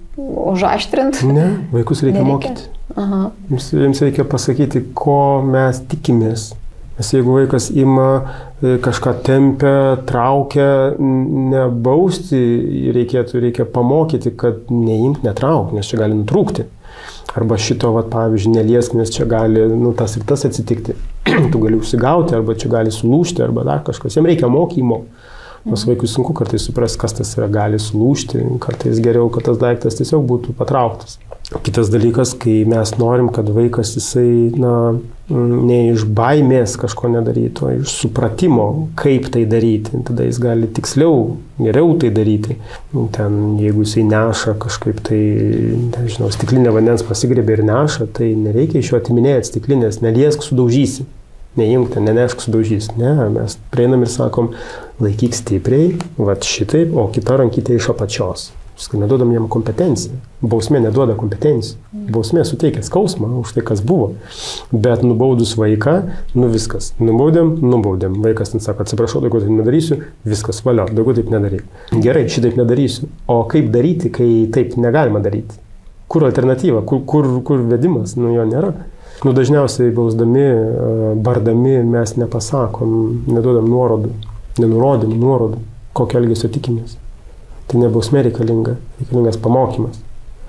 užaštrinti. Ne, vaikus reikia nereikia mokyti. Aha. Jums, jums reikia pasakyti, ko mes tikimės. Nes jeigu vaikas ima kažką tempia, traukia, nebausti, reikėtų, reikia pamokyti, kad neimk, netrauk, nes čia gali nutrūkti. Arba šito, vat, pavyzdžiui, neliesk, nes čia gali nu, tas ir tas atsitikti. Tu gali užsigauti, arba čia gali sulūžti, arba dar kažkas. Jam reikia mokymo. Nors vaikui sunku kartais suprasti, kas tas yra, gali sulūžti. Kartais geriau, kad tas daiktas tiesiog būtų patrauktas. Kitas dalykas, kai mes norim, kad vaikas jisai, na, ne iš baimės kažko nedarytų, o iš supratimo, kaip tai daryti. Tada jis gali tiksliau, geriau tai daryti. Ten, jeigu jisai neša kažkaip tai, nežinau, stiklinę vandens pasigrėbė ir neša, tai nereikia iš jo atiminėti stiklinės, neliesk, sudaužysi. Neimk ten, nenešk, sudaužysi. Ne, mes prieinam ir sakom, laikyk stipriai, vat šitaip, o kita rankytė iš apačios. Neduodam jam kompetenciją. Bausmė neduoda kompetencijų. Bausmė suteikia skausmą už tai, kas buvo. Bet nubaudus vaiką, nu viskas. Nubaudėm, nubaudėm. Vaikas ten sako, atsiprašau, daugiau taip nedarysiu, viskas, valio, daugiau taip nedaryk. Gerai, šitaip nedarysiu. O kaip daryti, kai taip negalima daryti? Kur alternatyva, kur, kur, kur vedimas? Nu jo nėra. Nu dažniausiai bausdami, bardami mes nepasakom, neduodam nuorodų, nenurodėm nuorodų, kokio elgesio tikimės. Tai ne bausmė reikalinga, reikalingas pamokymas.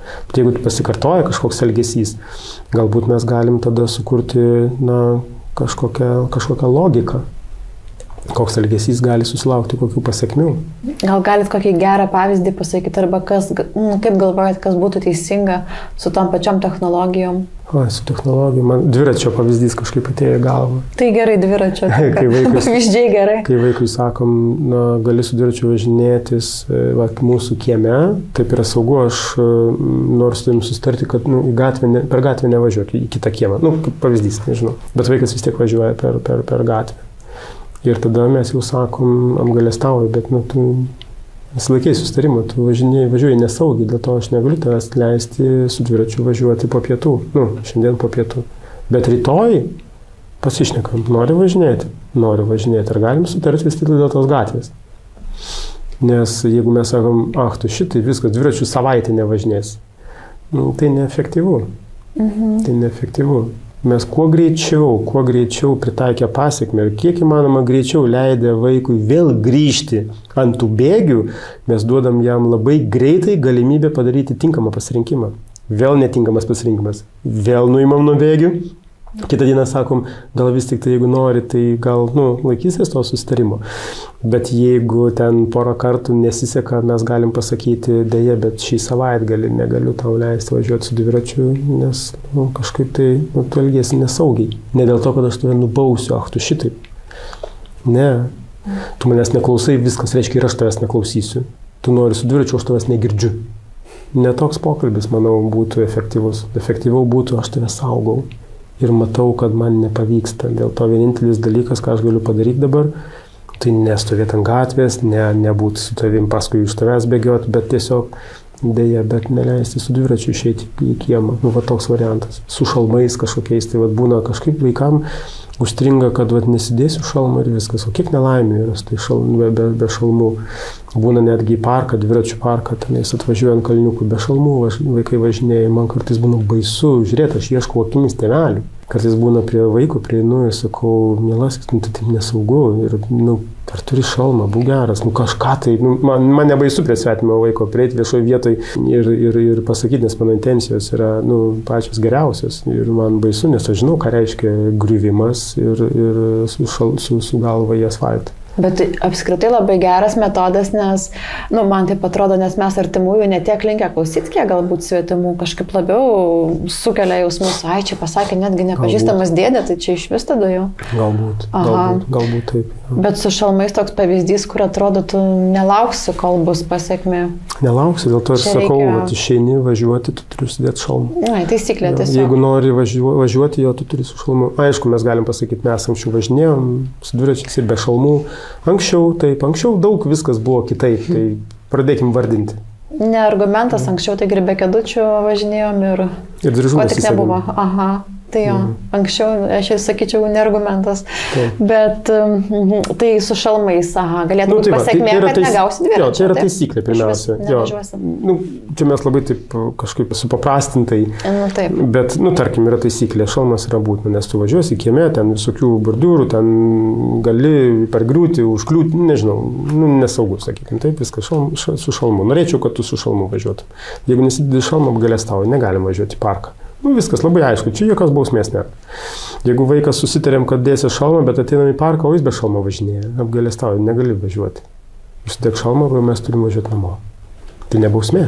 Bet jeigu pasikartoja kažkoks elgesys, galbūt mes galim tada sukurti na, kažkokią, kažkokią logiką. Koks elgesys gali susilaukti kokių pasiekmių. Gal galit kokį gerą pavyzdį pasakyti, arba kas, nu, kaip galvojat, kas būtų teisinga su tom pačiom technologijom? O, su technologijom. Man dviračio pavyzdys kažkaip atėjo į galvą. Tai gerai, dviratčio. kai vaikui, pavyzdžiai gerai. Kai vaikui sakom, na, gali su dviračiu važinėtis va, mūsų kieme, taip yra saugu, aš noriu su tavim susitarti, kad nu, į gatvę, ne, per gatvę nevažiuok, į kitą kiemą. Nu, kaip pavyzdys, nežinau. Bet vaikas vis tiek važiuoja per, per, per gatvę. Ir tada mes jau sakom, apgailestauju, bet nu, tu nesilaikai sustarimo, tu važinėjai, važiuoji nesaugiai, dėl to aš negaliu tavęs leisti su dviračiu važiuoti po pietų, nu, šiandien po pietų. Bet rytoj pasišnekam, nori važinėti, nori važinėti, ar galim sutarti vis tik dėl tos gatvės. Nes jeigu mes sakom, ach, tu šitai viskas, dviračių savaitę nevažinės, nu, tai neefektyvu. Mhm. Tai neefektyvu. Mes kuo greičiau, kuo greičiau pritaikę pasiekmę ir kiek įmanoma greičiau leidę vaikui vėl grįžti ant tų bėgių, mes duodam jam labai greitai galimybę padaryti tinkamą pasirinkimą. Vėl netinkamas pasirinkimas. Vėl nuimam nuo bėgių. Kitą dieną sakom, gal vis tik tai jeigu nori, tai gal nu, laikysies to susitarimo. Bet jeigu ten porą kartų nesiseka, mes galim pasakyti, dėja, bet šį savaitgalį negaliu tau leisti važiuoti su dviračiu, nes nu, kažkaip tai nu, tu elgiesi nesaugiai. Ne dėl to, kad aš tave nubausiu, ach, tu šitaip. Ne, tu manęs neklausai, viskas reiškia ir aš tavęs neklausysiu. Tu nori su dviračiu, aš tavęs negirdžiu. Netoks pokalbis, manau, būtų efektyvus. Efektyviau būtų, aš tave saugau. Ir matau, kad man nepavyksta. Dėl to vienintelis dalykas, ką aš galiu padaryti dabar, tai nestovėti ant gatvės, ne, nebūti su tavim paskui iš tavęs bėgioti, bet tiesiog dėja, bet neleisti su dviračiu išeiti į kiemą. Nu, va toks variantas. Su šalmais kažkokiais, tai va būna kažkaip vaikam užstringa, kad va nesidėsiu šalmą ir viskas. O kiek nelaimių yra su tai šalm, be, be, be šalmų. Būna netgi į parką, dviračių parką, tenais atvažiuoja ant kalniukų be šalmų, važ, vaikai važinėja, man kartais būna baisu, žiūrėti, aš ieškau akimis tėvelių. Kartais būna prie vaiko, prieinu ir sakau, mielasis, nu, tai taip nesaugu, ir, nu, ar turi šalmą, būk geras, nu, kažką tai, nu, man, man nebaisu prie svetimo vaiko prieiti viešoje vietoje ir, ir, ir pasakyti, nes mano intencijos yra, nu, pačios geriausios ir man baisu, nes aš žinau, ką reiškia griuvimas ir, ir su, šal, su, su galva į asfaltą. Bet apskritai labai geras metodas, nes, nu, man taip atrodo, nes mes artimųjų netiek linkę klausyti, kiek galbūt svetimų kažkaip labiau sukelia jausmus, ai, čia pasakė netgi nepažįstamas galbūt. Dėdė, tai čia iš vis tada jau. Galbūt, galbūt, galbūt taip. Ja. Bet su šalmais toks pavyzdys, kur atrodo, tu nelauksi, kol bus pasiekmė. Nelauksi, dėl to ir čia sakau, reikia... kad išeini važiuoti, tu turi sudėti šalmą. Na, taisyklė ja, tiesiog. Jeigu nori važiuo, važiuoti, jo tu turi su šalmu. Aišku, mes galim pasakyti, mes anksčiau važinėjom su dviračiais ir be šalmų. Anksčiau, taip, anksčiau daug viskas buvo kitaip, tai pradėkim vardinti. Ne argumentas, anksčiau tai ir be kėdučių važinėjom ir... Ir dryžūnės ko tik nebuvo. Aha, tai jo, mm. anksčiau, aš jau sakyčiau, ne argumentas. Taip. Bet tai su šalmais, aha, galėtų nu, būti tai pasiekmė, tai, tai kad tais... negausi dviračio. Jo, čia yra taisyklė pirmiausia. Jo, nu, čia mes labai taip kažkaip supaprastintai. Nu, taip. Bet, nu, tarkim, yra taisyklė, šalmas yra būtina, nes tu važiuosi kieme, ten visokių bordiūrų, ten gali pergriūti, užkliūti, nežinau, nu, nesaugu, sakykim, taip, viskas šalm, š, su šalmu. Norėčiau, kad tu su šalmu važiuotum. Jeigu nesidedi šalmą, apgailestauji, negalim važiuoti į parką. Nu, viskas labai aišku, čia jokios bausmės nėra. Jeigu vaikas susitarėm, kad dėsi šalmą, bet ateinam į parką, o jis be šalmo važinėja, apgailestauji, negali važiuoti. Užsidėk šalmą, o mes turim važiuoti namo. Tai ne bausmė.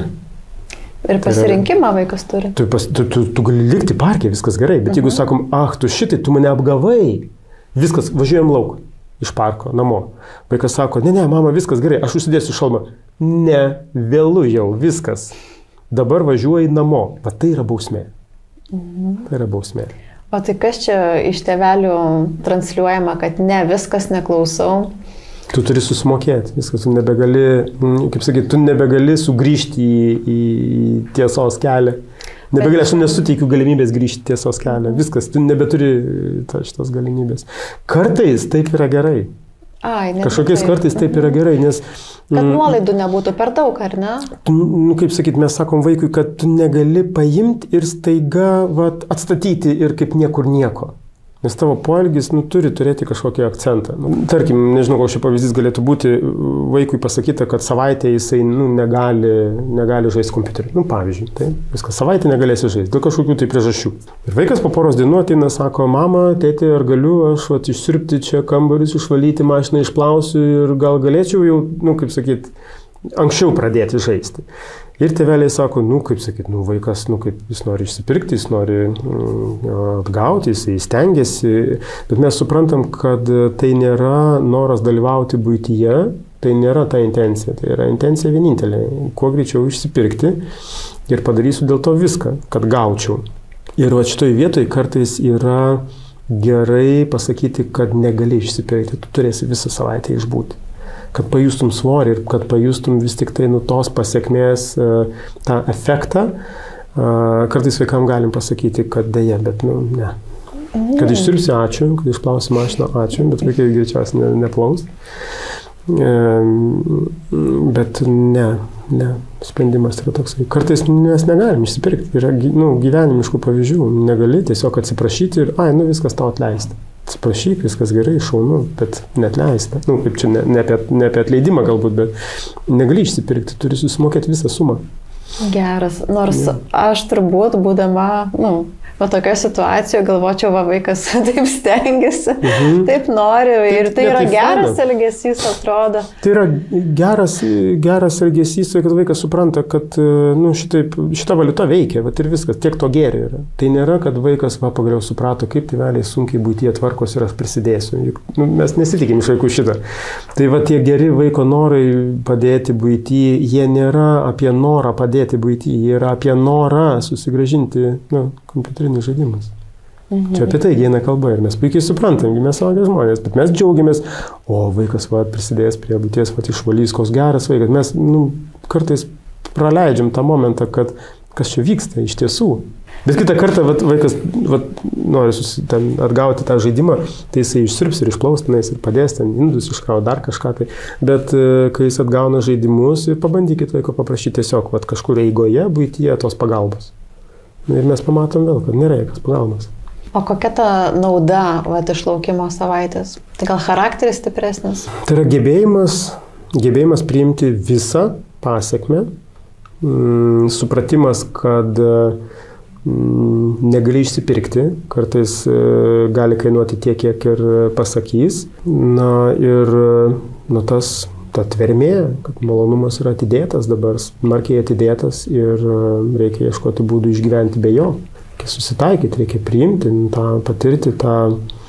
Ir pasirinkimą vaikas turi. Tu, pas, tu, tu, tu gali likti parke, viskas gerai, bet uh-huh. jeigu sakom, ach, tu šitai, tu mane apgavai, viskas, važiuojam lauk iš parko, namo. Vaikas sako, ne, ne, mama, viskas gerai, aš užsidėsiu šalmą. Ne, vėlu jau, viskas. Dabar važiuoji namo. Va tai yra bausmė. Mhm. Tai yra bausmė. O tai kas čia iš tėvelių transliuojama, kad ne, viskas neklausau? Tu turi susimokėti, viskas, tu nebegali, kaip sakyti, tu nebegali sugrįžti į, į tiesos kelią. Nebegali, aš nesuteikiu galimybės grįžti tiesos kelią. Viskas, tu nebeturi šitos galimybės. Kartais taip yra gerai. Ai, Kažkokiais taip. kartais taip yra gerai, nes... Kad nuolaidų nebūtų per daug, ar ne? Tu, nu, kaip sakyti, mes sakom vaikui, kad tu negali paimti ir staiga vat, atstatyti ir kaip niekur nieko. Nes tavo poelgis, nu, turi turėti kažkokį akcentą. Nu, tarkim, nežinau, koks šio pavyzdys galėtų būti, vaikui pasakyta, kad savaitę jisai, nu, negali, negali žaisti kompiuteriu. Nu, pavyzdžiui, tai viskas, savaitę negalėsi žaisti, dėl kažkokių tai priežasčių. Ir vaikas po poros dienų ateina, sako, mama, tėtė, ar galiu aš vat, išsiurbti čia kambarius, išvalyti mašiną, išplausiu ir gal galėčiau jau, nu, kaip sakyt, anksčiau pradėti žaisti. Ir tėveliai sako, nu, kaip sakyt, nu, vaikas, nu, kaip jis nori išsipirkti, jis nori mm, atgauti, jis stengiasi, bet mes suprantam, kad tai nėra noras dalyvauti buityje, tai nėra ta intencija, tai yra intencija vienintelė, kuo greičiau išsipirkti ir padarysiu dėl to viską, kad gaučiau. Ir va šitoj vietoj kartais yra gerai pasakyti, kad negali išsipirkti, tu turėsi visą savaitę išbūti. Kad pajustum svorį ir kad pajustum vis tik tai nu tos pasiekmės tą efektą, kartais vaikam galim pasakyti, kad dėja, bet nu ne. Kad išsiurbsi ačiū, kad išplausi mašiną ačiū, bet vaikai greičiausiai ne, neplaus. Bet ne, ne, sprendimas yra toksai. Kartais mes negalim išsipirkti, yra nu, gyvenimiškų pavyzdžių, negali tiesiog atsiprašyti ir, ai, nu viskas tau atleista. Atsiprašyk, viskas gerai, šaunu, bet neatleista. Nu, kaip čia, ne, ne, apie, ne apie atleidimą galbūt, bet negali išsipirkti, turi susimokėti visą sumą. Geras, nors ja. Aš turbūt, būdama, nu, va tokioje situacijoje galvočiau, va vaikas taip stengiasi, mhm. taip nori ir tai, tai yra tai geras faina. Elgesys, atrodo. Tai yra geras, geras elgesys, kad vaikas supranta, kad nu, šitaip, šita valiuta veikia, bet ir viskas, tiek to gėrio yra. Tai nėra, kad vaikas va pagaliau suprato, kaip tėveliai sunkiai buityje tvarkos ir aš prisidėsiu. Juk, nu, mes nesitikim iš vaikų šitą. Tai va tie geri vaiko norai padėti buityje, jie nėra apie norą padėti buityje, jie yra apie norą susigrąžinti, nu, kompiuterinis žaidimas. Mhm. Čia apie tai eina kalba ir mes puikiai suprantam, mes suaugę žmonės, bet mes džiaugiamės, o vaikas va, prisidės prie būties, va, išvalys, koks geras vaikas. Mes nu, kartais praleidžiam tą momentą, kad kas čia vyksta iš tiesų. Bet kitą kartą va, vaikas va, nori susi, ten, atgauti tą žaidimą, tai jisai išsirps ir išplaus tenais ir padės ten indus, iškrau dar kažką. Tai. Bet kai jis atgauna žaidimus, pabandykit vaiko paprašyti tiesiog va, kažkur eigoje, buityje tos pagalbos. Ir mes pamatom vėl, kad nėra jokios pagalbos. O kokia ta nauda va, išlaukimo savaitės? Tai gal charakteris stipresnis? Tai yra gebėjimas, gebėjimas priimti visą pasiekmę, mm, supratimas, kad mm, negali išsipirkti, kartais e, gali kainuoti tiek, kiek ir pasakys. Na ir nu, tas ta tvermė, kad malonumas yra atidėtas dabar, smarkiai atidėtas ir reikia ieškoti būdų išgyventi be jo. Reikia susitaikyti, reikia priimti, tą, patirti tą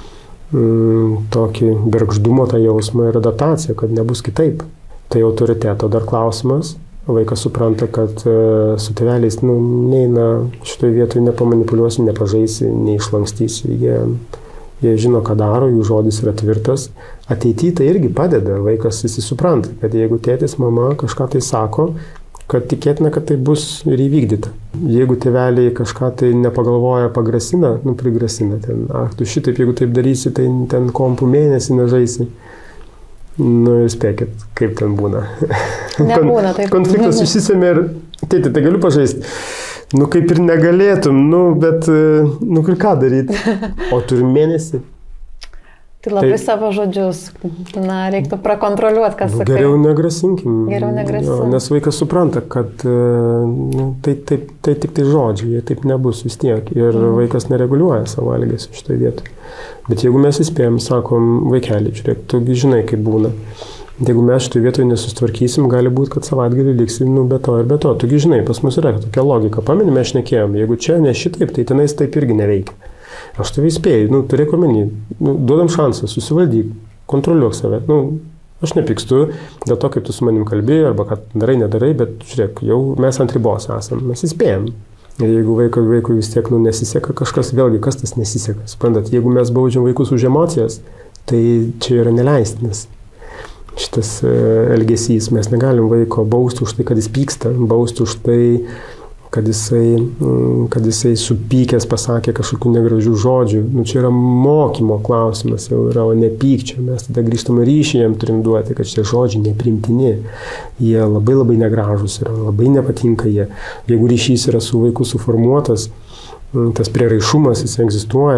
mm, tokį bergždumo, tą jausmą ir adaptaciją, kad nebus kitaip. Tai autoriteto dar klausimas. Vaikas supranta, kad uh, su tėveliais nu, neina šitoje vietoje, nepamanipuliuosi, nepažaisi, neišlankstysi. Jie, jie žino, ką daro, jų žodis yra tvirtas. Ateityje tai irgi padeda, vaikas visi supranta, kad jeigu tėtis, mama kažką tai sako, kad tikėtina, kad tai bus ir įvykdyta. Jeigu tėveliai kažką tai nepagalvoja, pagrasina, nu prigrasina ten, ach, tu šitaip, jeigu taip darysi, tai ten kompų mėnesį nežaisi. Nu ir spėkit, kaip ten būna. Nebūna taip. Konfliktas išsisėmė ir, tėti, tai galiu pažaisti. Nu kaip ir negalėtum, nu bet, nu ir ką daryti? O turim mėnesį. Tai labai tai, savo žodžius, na, reiktų prakontroliuoti, kas nu, sakai. Geriau negrasinkim. Geriau negrasinkim. Nes vaikas supranta, kad nu, tai, tai, tai tik tai žodžiai, jie taip nebus vis tiek. Ir mm. vaikas nereguliuoja savo elgesį šitoje vietoje. Bet jeigu mes įspėjom, sakom, vaikeli, žiūrėk, tugi žinai, kaip būna. Jeigu mes šitoje vietoje nesustvarkysim, gali būti, kad savaitgalį liksim, nu, be to ir be to. Tugi žinai, pas mus yra tokia logika. Pameni, mes šnekėjom, jeigu čia ne šitaip, tai tenais taip irgi neveikia. Aš tave įspėjau, nu, turėk omeny, nu, duodam šansą, susivaldyk, kontroliuok save. Nu, aš nepykstu dėl to, kaip tu su manim kalbėjai, arba kad darai, nedarai, bet žiūrėk, jau mes ant ribos esam, mes įspėjom. Ir jeigu vaikui, vaikui vis tiek nu, nesiseka kažkas, vėlgi, kas tas nesiseka. Suprantat, jeigu mes baudžiam vaikus už emocijas, tai čia yra neleistinas šitas elgesys. Mes negalim vaiko bausti už tai, kad jis pyksta, bausti už tai, kad jisai, kad jisai supykęs pasakė kažkokių negražių žodžių. Nu, čia yra mokymo klausimas, jau yra, o ne pykčio. Mes tada grįžtamą ryšį jam turim duoti, kad šie žodžiai nepriimtini. Jie labai labai negražus yra, labai nepatinka jie. Jeigu ryšys yra su vaiku suformuotas, tas prieraišumas, jis egzistuoja,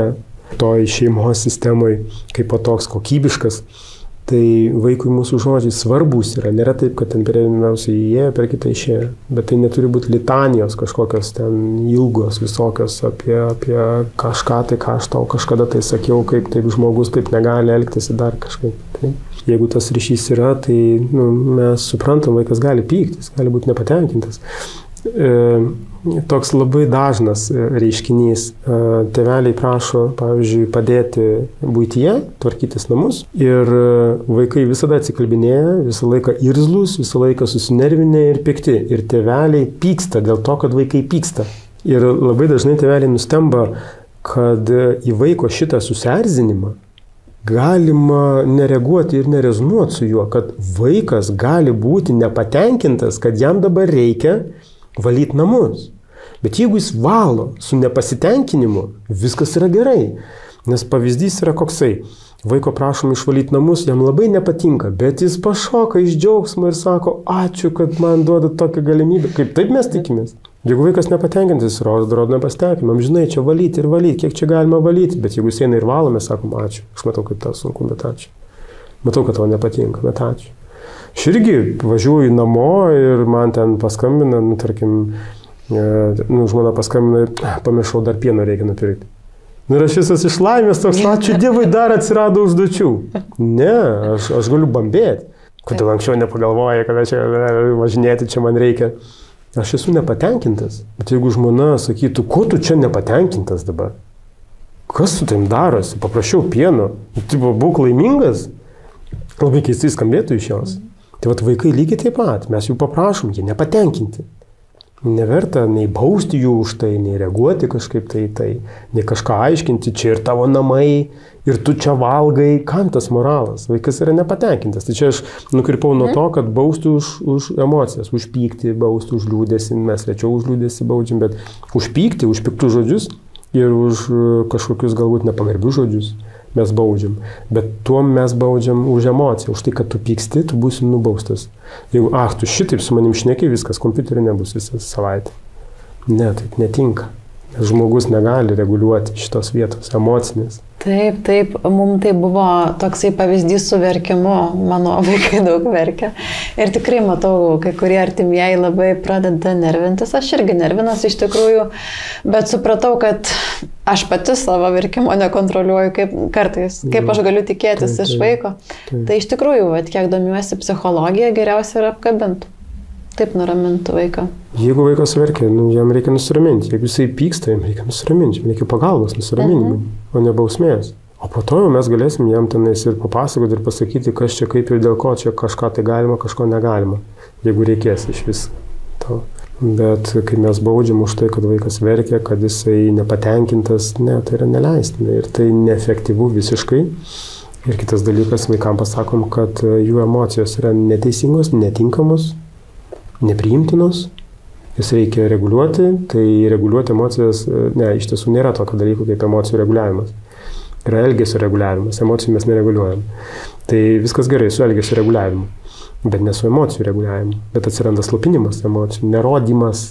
toj šeimos sistemoje kaip po toks kokybiškas. Tai vaikui mūsų žodžiai svarbus yra. Nėra taip, kad ten pirmiausiai įėjo, per kitą išėjo. Bet tai neturi būti litanijos kažkokios ten ilgos visokios apie, apie kažką, tai ką aš tau kažkada tai sakiau, kaip taip žmogus taip negali elgtis ir dar kažkaip. Tai, jeigu tas ryšys yra, tai nu, mes suprantam, vaikas gali pyktis, gali būti nepatenkintas. E, toks labai dažnas reiškinys. E, tėveliai prašo, pavyzdžiui, padėti buityje, tvarkytis namus ir vaikai visada atsikalbinėja, visą laiką irzlus, visą laiką susinervinę ir pikti. Ir tėveliai pyksta dėl to, kad vaikai pyksta. Ir labai dažnai tėveliai nustemba, kad į vaiko šitą susierzinimą galima nereaguoti ir nerezonuoti su juo, kad vaikas gali būti nepatenkintas, kad jam dabar reikia valyti namus. Bet jeigu jis valo su nepasitenkinimu, viskas yra gerai. Nes pavyzdys yra koksai. Vaiko prašom išvalyti namus, jam labai nepatinka, bet jis pašoka iš džiaugsmo ir sako, ačiū, kad man duoda tokią galimybę. Kaip taip mes tikimės? Jeigu vaikas nepatenkintas, jis rodo nepasitenkinimą, žinai, čia valyti ir valyti, kiek čia galima valyti, bet jeigu jis eina ir valo, mes sakom, ačiū. Aš matau, kaip tau sunku, bet ačiū. Matau, kad tau nepatinka, bet ačiū. Aš irgi važiuoju namo ir man ten paskambina, nu, tarkim, nu, žmona paskambina, pamiršau, dar pieno reikia nupirkti. Nu, ir aš visas išlaimės toks, ačiū Dievui, dar atsirado užduočių. Ne, aš, aš galiu bambėti. Kodėl anksčiau nepagalvoja, kada čia važinėti, čia man reikia. Aš esu nepatenkintas. Bet jeigu žmona sakytų, ko tu čia nepatenkintas dabar? Kas su taim darosi? Paprašiau pieno. Tipo, būk laimingas. Labai keistai skambėtų iš jos. Tai vat vaikai lygiai taip pat, mes jų paprašom, jie nepatenkinti. Neverta nei bausti jų už tai, nei reaguoti kažkaip tai, tai, nei kažką aiškinti, čia ir tavo namai, ir tu čia valgai, kam tas moralas? Vaikas yra nepatenkintas. Tai čia aš nukrypau nuo to, kad bausti už, už emocijas, už pyktį, bausti už liūdėsį, mes rečiau už liūdėsį baudžiam, bet už pyktį, už piktus žodžius ir už kažkokius galbūt nepagarbius žodžius. Mes baudžiam, bet tuo mes baudžiam už emociją, už tai, kad tu pyksti, tu būsi nubaustas. Jeigu, ah, tu šitaip su manim šneki, viskas, kompiuterį nebus visą savaitę. Ne, taip netinka. Žmogus negali reguliuoti šitos vietos, emocinės. Taip, taip, mums tai buvo toksai pavyzdys su verkimu, mano vaikai daug verkia. Ir tikrai matau, kai kurie artimieji labai pradeda nervintis, aš irgi nervinas iš tikrųjų, bet supratau, kad aš pati savo verkimo nekontroliuoju kaip kartais, kaip aš galiu tikėtis taip, iš vaiko. Taip. Tai iš tikrųjų, vat, kiek domiuosi psichologija, geriausia yra apkabinti. Taip nuraminti vaiką. Jeigu vaikas verkia, nu, jam reikia nusiraminti. Jeigu jisai pyksta, jam reikia nusiraminti. Jam reikia pagalbos nusiraminimui, uh-huh. o ne bausmės. O po to jau mes galėsim jam tenais ir papasakoti ir pasakyti, kas čia kaip ir dėl ko čia kažką tai galima, kažko negalima. Jeigu reikės iš vis to. Bet kai mes baudžiam už tai, kad vaikas verkia, kad jisai nepatenkintas, ne, tai yra neleistina. Ir tai neefektyvu visiškai. Ir kitas dalykas, vaikam pasakom, kad jų emocijos yra neteisingos, netinkamos, nepriimtinos, jas reikia reguliuoti, tai reguliuoti emocijas, ne, iš tiesų nėra tokio dalyko kaip emocijų reguliavimas. Yra elgesio reguliavimas, emocijų mes nereguliuojam. Tai viskas gerai su elgesio reguliavimu, bet ne su emocijų reguliavimu. Bet atsiranda slopinimas emocijų, nerodimas,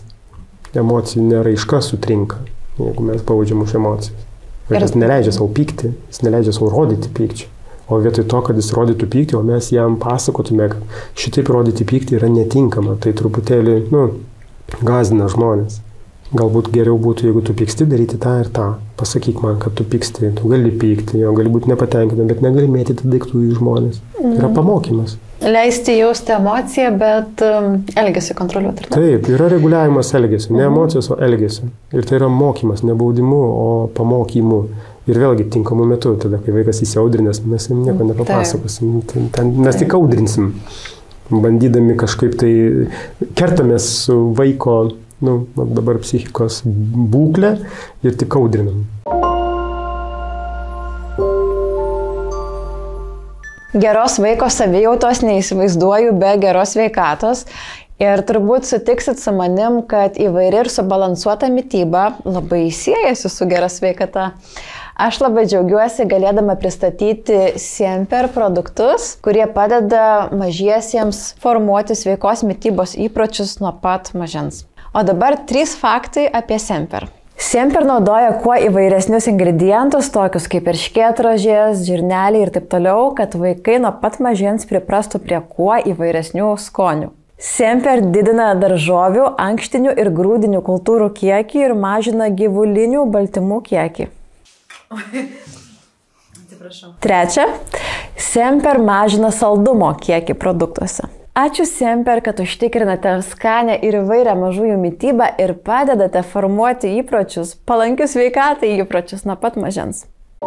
emocijų raiška sutrinka, jeigu mes baudžiam už emocijas. Vaikas neleidžia savo pykti, jis neleidžia savo rodyti pykčių. O vietoj to, kad jis rodytų pyktį, o mes jam pasakotume, kad šitaip rodyti pyktį yra netinkama, tai truputėlį, nu, gąsdina žmonės. Galbūt geriau būtų, jeigu tu pyksti, daryti tą ir tą. Pasakyk man, kad tu pyksti, tu gali pykti, jo gali būti nepatenkinta, bet negali mėtyti daiktų į žmonės. Mm. Yra pamokymas. Leisti jausti emociją, bet um, elgesį kontroliuoti. Taip, yra reguliavimas elgesio, ne emocijos, o elgesio. Ir tai yra mokymas, ne baudimu, o pamokymu. Ir vėlgi tinkamu metu, tada, kai vaikas įsiaudrinės, mes jam nieko nepapasakosim. Ten, ten, mes tik audrinsim, bandydami kažkaip tai kertamės su vaiko, nu, dabar psichikos būklę ir tik audrinam. Geros vaiko savijautos neįsivaizduoju be geros sveikatos. Ir turbūt sutiksit su manim, kad įvairi ir subalansuota mityba labai siejasi su gera sveikata. Aš labai džiaugiuosi galėdama pristatyti Semper produktus, kurie padeda mažiesiems formuoti sveikos mitybos įpročius nuo pat mažens. O dabar trys faktai apie Semper. Semper naudoja kuo įvairesnius ingredientus, tokius kaip erškėtrožės, žirneliai ir taip toliau, kad vaikai nuo pat mažens priprastų prie kuo įvairesnių skonių. Semper didina daržovių, ankštinių ir grūdinių kultūrų kiekį ir mažina gyvulinių baltymų kiekį. Trečia, Semper mažina saldumo kiekį produktuose. Ačiū Semper, kad užtikrinate skanę ir įvairią mažųjų mitybą ir padedate formuoti įpročius, palankius sveikatai įpročius nuo pat mažens.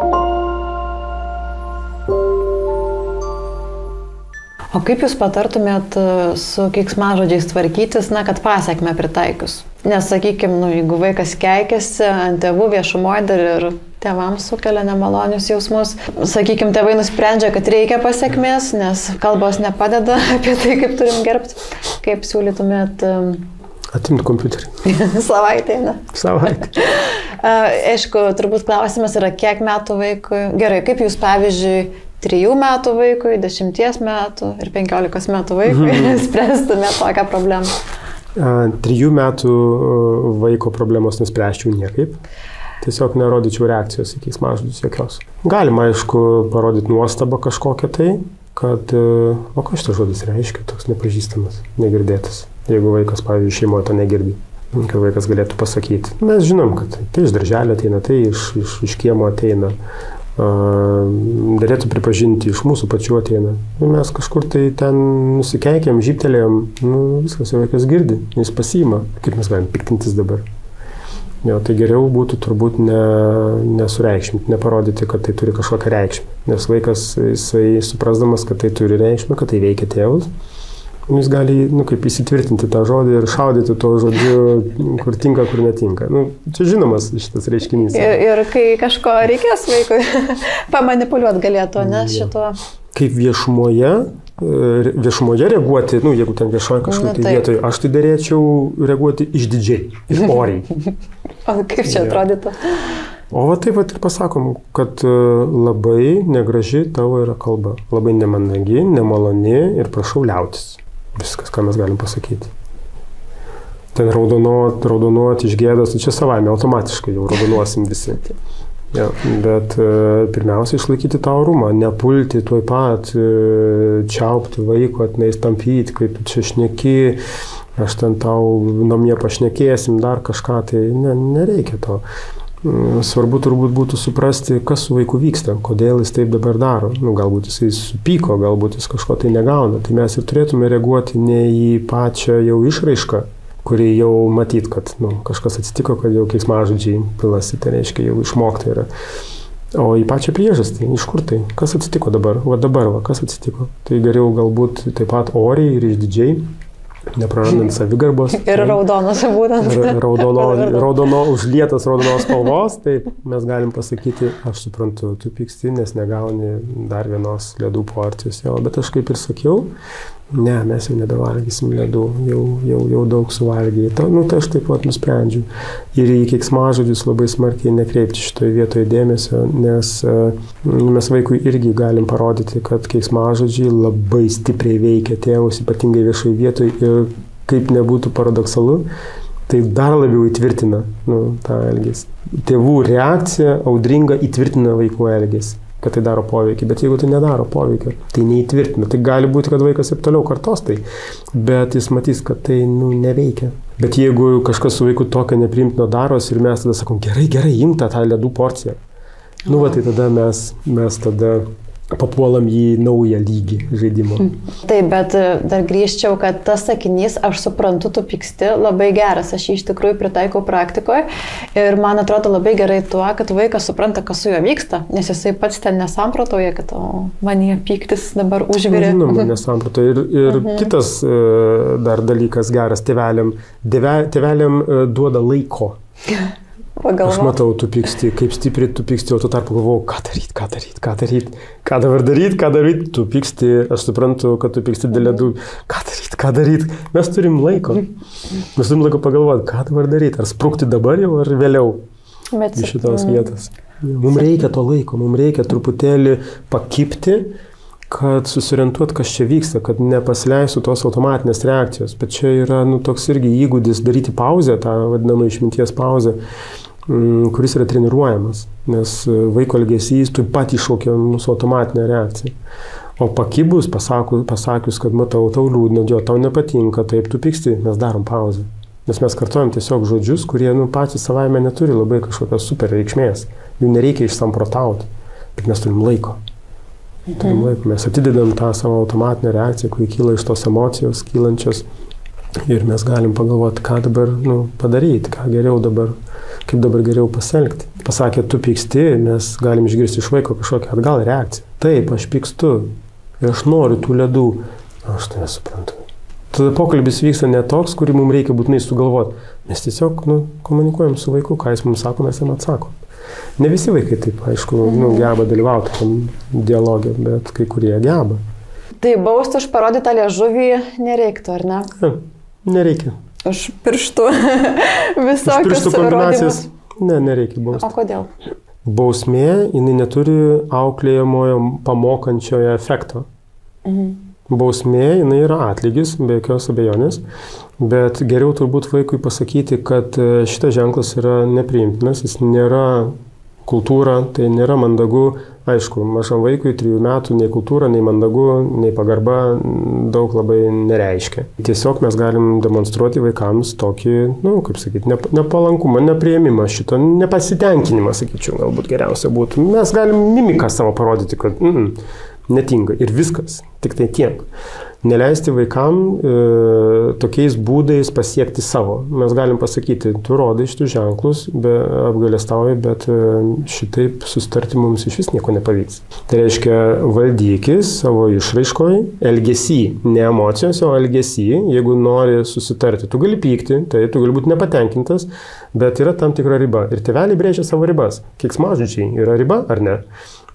O kaip jūs patartumėt su keiksmažodžiais tvarkytis, na, kad pasiekme pritaikius? Nes, sakykime, nu, jeigu vaikas keikiasi ant tėvų viešumoje dar ir tėvams sukelia nemalonius jausmus, sakykime, tėvai nusprendžia, kad reikia pasiekmės, nes kalbos nepadeda apie tai, kaip turim gerbti. Kaip siūlytumėt? Atimti kompiuterį. Savaitė, ne? Savaitė. Aišku, turbūt klausimas yra, kiek metų vaikui. Gerai, kaip jūs, pavyzdžiui, trijų metų vaikui, dešimties metų ir penkiolikos metų vaikui mm-hmm. spręstumėt tokią problemą? Trijų metų vaiko problemos nespręsčiau niekaip. Tiesiog nerodyčiau reakcijos į keiksmažodžius jokios. Galima, aišku, parodyti nuostabą kažkokią tai, kad, o ką šitas žodis reiškia, toks nepažįstamas, negirdėtas. Jeigu vaikas, pavyzdžiui, šeimoje to negirdi, kad vaikas galėtų pasakyti. Mes žinom, kad tai iš darželio ateina, tai iš, iš, iš kiemo ateina. Darėtų pripažinti, iš mūsų pačių ateina. Mes kažkur tai ten nusikeikėm, žyptelėjom, nu, viskas, vaikas girdi, jis pasiima. Kaip mes galim piktintis dabar? Jo, tai geriau būtų turbūt ne, nesureikšminti, neparodyti, kad tai turi kažkokią reikšmę. Nes vaikas, jisai suprasdamas, kad tai turi reikšmę, kad tai veikia tėvus, jis gali, nu, kaip įsitvirtinti tą žodį ir šaudyti to žodžiu, kur tinka, kur netinka. Nu, čia žinomas šitas reiškinys. Ir, ir kai kažko reikės vaikui pamanipuliuoti galėtų, ne, šito. Kaip viešumoje, viešumoje reaguoti, nu, jeigu ten viešoje kažkur tai vietoje, aš tai darėčiau reaguoti išdidžiai, iš oriai. O kaip čia atrodytų? O va taip pat ir pasakom, kad labai negraži tavo yra kalba, labai nemanagi, nemaloni ir prašau liautis. Viskas, ką mes galim pasakyti. Ten raudonuot, raudonuot iš gėdos, čia savaime automatiškai jau raudonuosim visi. Ja, bet e, pirmiausia išlaikyti tą orumą, nepulti tuoj pat, e, čiaupti vaiko, atnais tampyti, kaip tu čia šneki, aš ten tau namie pašnekėsim, dar kažką, tai ne, nereikia to. Svarbu turbūt būtų suprasti, kas su vaiku vyksta, kodėl jis taip dabar daro. Nu, galbūt jis supyko, galbūt jis kažko tai negauna. Tai mes ir turėtume reaguoti ne į pačią jau išraišką, kuri jau matyt, kad nu, kažkas atsitiko, kad jau keiksmažodžiai pilasi, tai reiškia jau išmokta yra. O į pačią priežastį, iš kur tai, kas atsitiko dabar, va dabar, va, kas atsitiko. Tai geriau galbūt taip pat oriai ir išdidžiai, neprarandant savigarbos. Ir raudonos būtent. Raudono, raudono, užlietas raudonos spalvos, taip mes galim pasakyti, aš suprantu, tu pyksti, nes negauni dar vienos ledų porcijos, jo, bet aš kaip ir sakiau, ne, mes jau nebevalgysim ledų, jau, jau, jau daug suvalgiai. Ta, nu, tai aš taip pat nusprendžiu. Ir į keiksmažodžius labai smarkiai nekreipti šitoje vietoje dėmesio, nes mes vaikui irgi galim parodyti, kad keiksmažodžiai labai stipriai veikia tėvus, ypatingai viešoje vietoje ir kaip nebūtų paradoksalu, tai dar labiau įtvirtina nu, tą elgesį. Tėvų reakcija audringa įtvirtina vaikų elgesį, kad tai daro poveikį, bet jeigu tai nedaro poveikio, tai neįtvirtina. Tai gali būti, kad vaikas ir toliau kartos tai, bet jis matys, kad tai nu, neveikia. Bet jeigu kažkas su vaiku tokio nepriimtino daros ir mes tada sakom, gerai, gerai, imta tą ledų porciją, nu va, tai tada mes, mes tada papuolam į naują lygį žaidimo. Taip, bet dar grįžčiau, kad tas sakinys, aš suprantu, tu pyksti, labai geras, aš jį iš tikrųjų pritaikau praktikoje ir man atrodo labai gerai tuo, kad vaikas supranta, kas su juo vyksta, nes jisai pats ten nesamprotauja, kad o, man jie pyktis dabar užvirė. Žinoma, nesamprotauja. Ir, ir mhm. kitas dar dalykas geras, tėveliam, tėveliam duoda laiko. Pagalvo. Aš matau, tu pyksti, kaip stipriai tu pyksti, o tu tarpu galvoju, ką daryti, ką daryti, ką daryti, ką dabar daryti, ką daryti, tu pyksti, aš suprantu, kad tu pyksti dėl ledų, ką daryti, ką daryti, mes turim laiko, mes turim laiko pagalvoti, ką dabar daryti, ar sprukti dabar jau, ar vėliau Bet, iš šitos mm. vietos. Mums reikia to laiko, mums reikia truputėlį pakipti, kad susiorientuot, kas čia vyksta, kad nepasileistų tos automatinės reakcijos. Bet čia yra nu, toks irgi įgūdis daryti pauzę, tą vadinamą išminties pauzę. kuris yra treniruojamas, nes vaiko elgesys taip pat iššaukia mūsų automatinę reakciją. O pakibus, pasakus, pasakius, kad matau, tau liūdna, jo, tau nepatinka, taip tu pyksti, mes darom pauzę. Nes mes kartuojam tiesiog žodžius, kurie nu, patys savaime neturi labai kažkokios super reikšmės. Jų nereikia išsamprotauti, bet mes turim laiko. Turim laiko. Mes atidedam tą savo automatinę reakciją, kuri kyla iš tos emocijos kylančios. Ir mes galim pagalvoti, ką dabar nu, padaryti, ką geriau dabar, kaip dabar geriau pasielgti. Pasakė, tu pyksti, mes galim išgirsti iš vaiko kažkokią atgal reakciją. Taip, aš pykstu ir aš noriu tų ledų. Aš tai nesuprantu. Tada pokalbis vyksta ne toks, kurį mums reikia būtinai sugalvoti. Mes tiesiog nu, komunikuojam su vaiku, ką jis mums sako, mes jam atsakom. Ne visi vaikai taip, aišku, nu, geba dalyvauti tam dialogė, bet kai kurie geba. Tai bausti už parodytą liežuvį nereiktų, ar ne? Ne, nereikia. Už pirštų visokius pirštų kombinacijas. Ne, nereikia bausti. O kodėl? Bausmė, jinai neturi auklėjamojo pamokančiojo efekto. Mhm. Bausmė, jinai yra atlygis, be jokios abejonės, bet geriau turbūt vaikui pasakyti, kad šitas ženklas yra nepriimtinas, jis nėra kultūra, tai nėra mandagu. Aišku, mažam vaikui trijų metų nei kultūra, nei mandagu, nei pagarba daug labai nereiškia. Tiesiog mes galim demonstruoti vaikams tokį, nu, kaip sakyti, nepalankumą, nepriėmimą šito, nepasitenkinimą, sakyčiau, galbūt geriausia būtų. Mes galim mimiką savo parodyti, kad mm, netinka ir viskas, tik tai tiek. Neleisti vaikam e, tokiais būdais pasiekti savo. Mes galim pasakyti, tu rodai šitus ženklus, be apgailestauji, bet e, šitaip susitarti mums iš vis nieko nepavyks. Tai reiškia, valdykis savo išraiškoj, elgesy, ne emocijos, o elgesy, jeigu nori susitarti. Tu gali pykti, tai tu gali būti nepatenkintas, bet yra tam tikra riba. Ir tėveliai brėžia savo ribas. Keiksmažodžiai yra riba ar ne?